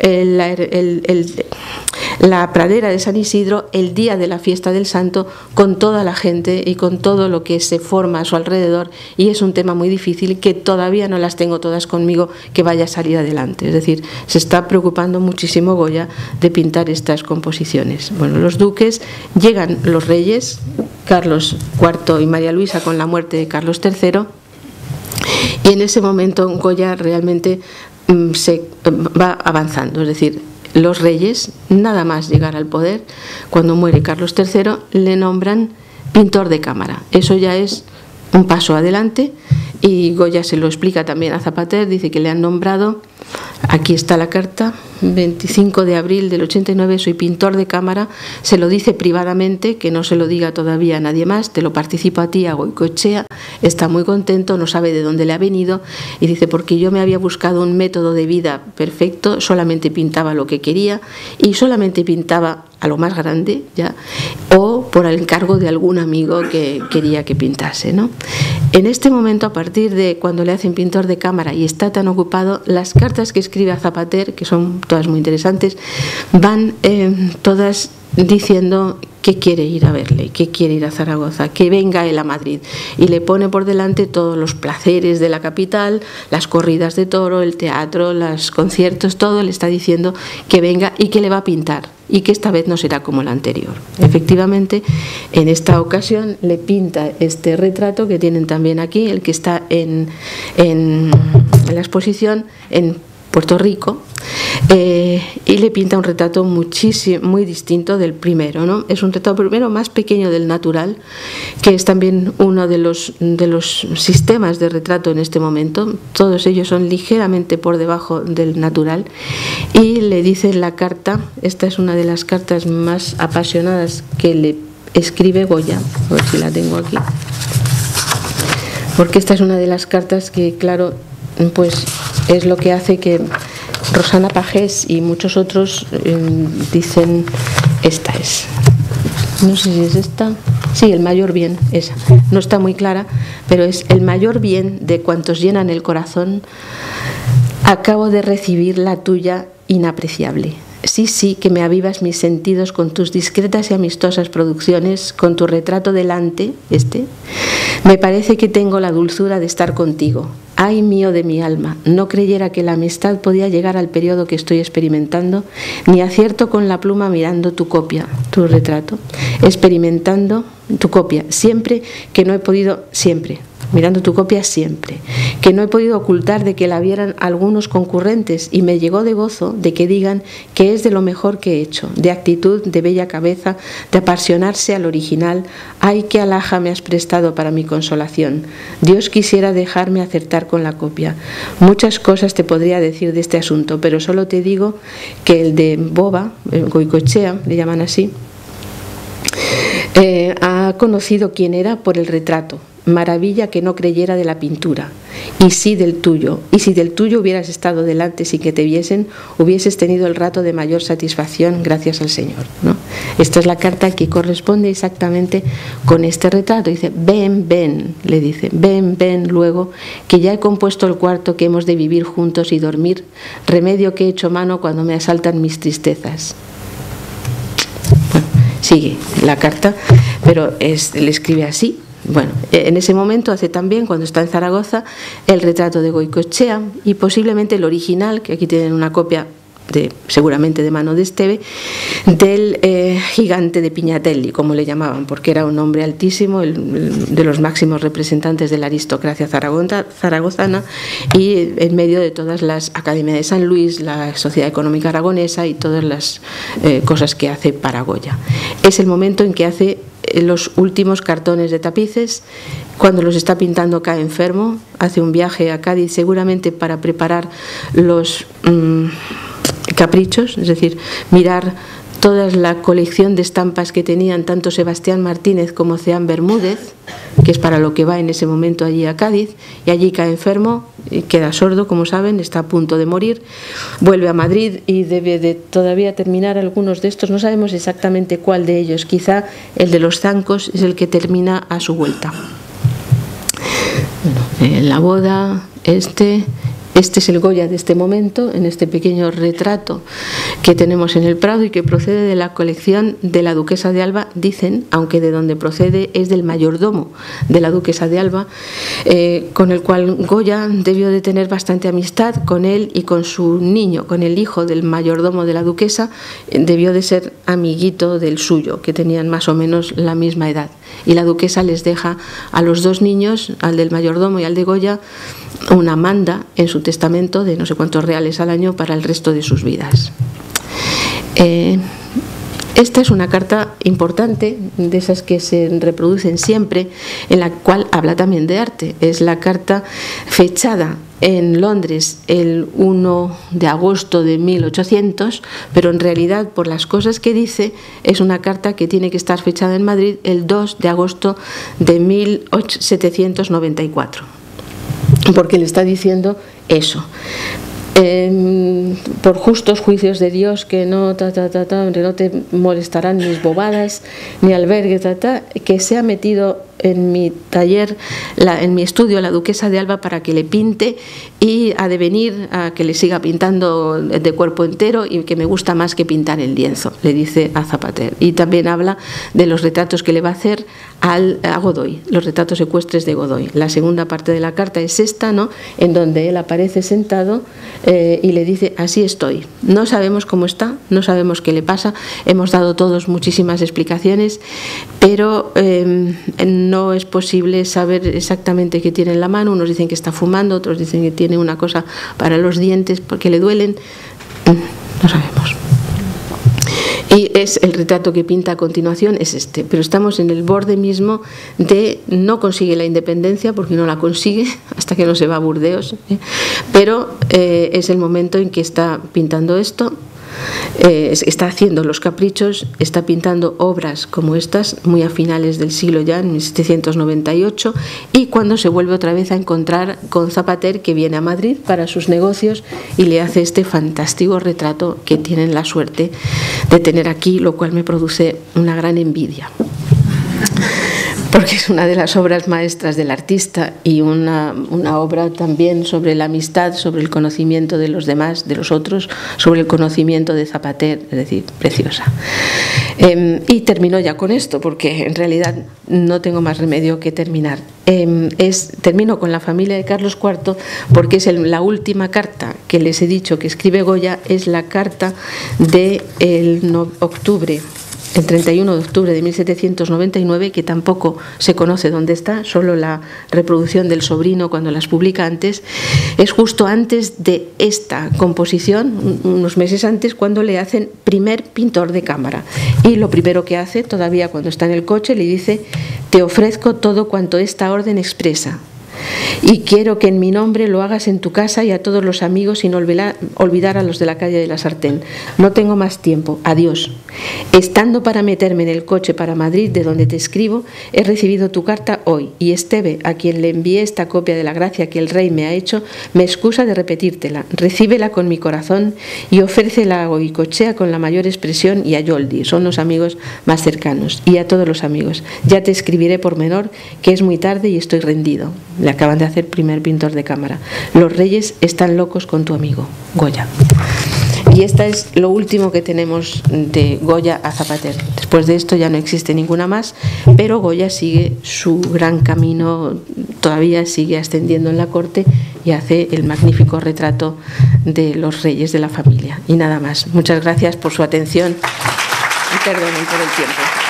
la pradera de San Isidro el día de la fiesta del santo, con toda la gente y con todo lo que se forma a su alrededor, y es un tema muy difícil que todavía no las tengo todas conmigo que vaya a salir adelante. Es decir, se está preocupando muchísimo Goya de pintar estas composiciones. Bueno, los duques, llegan los reyes, Carlos IV y María Luisa con la muerte de Carlos III, y en ese momento Goya realmente se va avanzando, es decir, los reyes, nada más llegar al poder, cuando muere Carlos III, le nombran pintor de cámara. Eso ya es un paso adelante, y Goya se lo explica también a Zapater, dice que le han nombrado, aquí está la carta, 25 de abril del 89, soy pintor de cámara, se lo dice privadamente, que no se lo diga todavía a nadie más, te lo participo a ti, a Goicoechea, está muy contento, no sabe de dónde le ha venido, y dice, porque yo me había buscado un método de vida perfecto, solamente pintaba lo que quería, y solamente pintaba a lo más grande, ya, o por el encargo de algún amigo que quería que pintase, ¿no? En este momento, a partir de cuando le hacen pintor de cámara y está tan ocupado, las cartas que escribe a Zapater, que son todas muy interesantes, van todas diciendo que quiere ir a verle, que quiere ir a Zaragoza, que venga él a Madrid, y le pone por delante todos los placeres de la capital, las corridas de toro, el teatro, los conciertos, todo le está diciendo que venga y que le va a pintar, y que esta vez no será como la anterior. Efectivamente, en esta ocasión le pinta este retrato que tienen también aquí, el que está en la exposición, en Puerto Rico, y le pinta un retrato muy distinto del primero, ¿no? Es un retrato primero más pequeño del natural, que es también uno de los sistemas de retrato en este momento. Todos ellos son ligeramente por debajo del natural, y le dice en la carta, esta es una de las cartas más apasionadas que le escribe Goya, a ver si la tengo aquí, porque esta es una de las cartas que, claro, pues es lo que hace que Rosana Pagés y muchos otros dicen, esta es, no sé si es esta, sí, el mayor bien, esa, no está muy clara, pero es el mayor bien de cuantos llenan el corazón. Acabo de recibir la tuya inapreciable. Sí, sí, que me avivas mis sentidos con tus discretas y amistosas producciones, con tu retrato delante, me parece que tengo la dulzura de estar contigo. Ay mío de mi alma, no creyera que la amistad podía llegar al periodo que estoy experimentando, ni acierto con la pluma mirando tu copia, tu retrato, experimentando tu copia, mirando tu copia siempre, que no he podido ocultar de que la vieran algunos concurrentes, y me llegó de gozo de que digan que es de lo mejor que he hecho, de actitud, de bella cabeza, de apasionarse al original. Ay, qué alhaja me has prestado para mi consolación. Dios quisiera dejarme acertar con la copia. Muchas cosas te podría decir de este asunto, pero solo te digo que el de Boba, Goicoechea, le llaman así, ha conocido quién era por el retrato. Maravilla que no creyera de la pintura, y sí del tuyo, y si del tuyo hubieras estado delante sin que te viesen, hubieses tenido el rato de mayor satisfacción, gracias al Señor, ¿no? Esta es la carta que corresponde exactamente con este retrato. Dice, ven, ven, le dice, ven, ven luego, que ya he compuesto el cuarto que hemos de vivir juntos y dormir, remedio que he hecho mano cuando me asaltan mis tristezas. Bueno, sigue la carta, pero le escribe así. Bueno, en ese momento hace también, cuando está en Zaragoza, el retrato de Goicoechea, y posiblemente el original, que aquí tienen una copia seguramente de mano de Esteve, del gigante de Pignatelli, como le llamaban, porque era un hombre altísimo, de los máximos representantes de la aristocracia zaragozana, y en medio de todas las academias de San Luis, la Sociedad Económica Aragonesa y todas las cosas que hace para Goya. Es el momento en que hace los últimos cartones de tapices. Cuando los está pintando cae enfermo, hace un viaje a Cádiz seguramente para preparar los caprichos, es decir, mirar toda la colección de estampas que tenían tanto Sebastián Martínez como Ceán Bermúdez, que es para lo que va en ese momento allí a Cádiz, y allí cae enfermo, y queda sordo, como saben, está a punto de morir, vuelve a Madrid y debe de todavía terminar algunos de estos, no sabemos exactamente cuál de ellos, quizá el de los zancos es el que termina a su vuelta. Bueno, la boda, este es el Goya de este momento, en este pequeño retrato que tenemos en el Prado y que procede de la colección de la Duquesa de Alba, dicen, aunque de donde procede es del mayordomo de la Duquesa de Alba, con el cual Goya debió de tener bastante amistad con él y con su niño, con el hijo del mayordomo de la Duquesa, debió de ser amiguito del suyo, que tenían más o menos la misma edad. Y la Duquesa les deja a los dos niños, al del mayordomo y al de Goya, una manda en su testamento de no sé cuántos reales al año para el resto de sus vidas. Esta es una carta importante, de esas que se reproducen siempre, en la cual habla también de arte. Es la carta fechada en Londres el 1 de agosto de 1800, pero en realidad, por las cosas que dice, es una carta que tiene que estar fechada en Madrid el 2 de agosto de 1794, porque le está diciendo eso. Por justos juicios de Dios, que no te molestarán mis bobadas, ni albergue, que se ha metido en mi taller, en mi estudio, la Duquesa de Alba para que le pinte, y ha de venir a que le siga pintando de cuerpo entero, y que me gusta más que pintar el lienzo, le dice a Zapater. Y también habla de los retratos que le va a hacer a Godoy, los retratos ecuestres de Godoy. La segunda parte de la carta es esta, ¿no?, en donde él aparece sentado y le dice: así estoy, no sabemos cómo está, no sabemos qué le pasa, hemos dado todos muchísimas explicaciones, pero no es posible saber exactamente qué tiene en la mano. Unos dicen que está fumando, otros dicen que tiene una cosa para los dientes porque le duelen. No sabemos. Y es el retrato que pinta a continuación, es este, pero estamos en el borde mismo de no consigue la independencia porque no la consigue hasta que no se va a Burdeos, pero es el momento en que está pintando esto. Está haciendo los caprichos, está pintando obras como estas, muy a finales del siglo ya, en 1798, y cuando se vuelve otra vez a encontrar con Zapater, que viene a Madrid para sus negocios y le hace este fantástico retrato que tienen la suerte de tener aquí, lo cual me produce una gran envidia, porque es una de las obras maestras del artista y una obra también sobre la amistad, sobre el conocimiento de los demás, de los otros, sobre el conocimiento de Zapater, es decir, preciosa. Y termino ya con esto, porque en realidad no tengo más remedio que terminar. Termino con la familia de Carlos IV, porque es la última carta que les he dicho que escribe Goya, es la carta del octubre. El 31 de octubre de 1799, que tampoco se conoce dónde está, solo la reproducción del sobrino cuando las publica antes, es justo antes de esta composición, unos meses antes, cuando le hacen primer pintor de cámara. Y lo primero que hace, todavía cuando está en el coche, le dice: te ofrezco todo cuanto esta orden expresa. Y quiero que en mi nombre lo hagas en tu casa y a todos los amigos sin olvidar a los de la calle de la Sartén. No tengo más tiempo. Adiós. Estando para meterme en el coche para Madrid, de donde te escribo, he recibido tu carta hoy y Esteve, a quien le envié esta copia de la gracia que el rey me ha hecho, me excusa de repetírtela. Recíbela con mi corazón y ofrécela a Goicoechea con la mayor expresión y a Yoldi, son los amigos más cercanos, y a todos los amigos. Ya te escribiré por menor, que es muy tarde y estoy rendido. Le acaban de hacer primer pintor de cámara. Los reyes están locos con tu amigo, Goya. Y esta es lo último que tenemos de Goya a Zapater. Después de esto ya no existe ninguna más, pero Goya sigue su gran camino, todavía sigue ascendiendo en la corte y hace el magnífico retrato de los reyes de la familia. Y nada más. Muchas gracias por su atención y perdonen por el tiempo.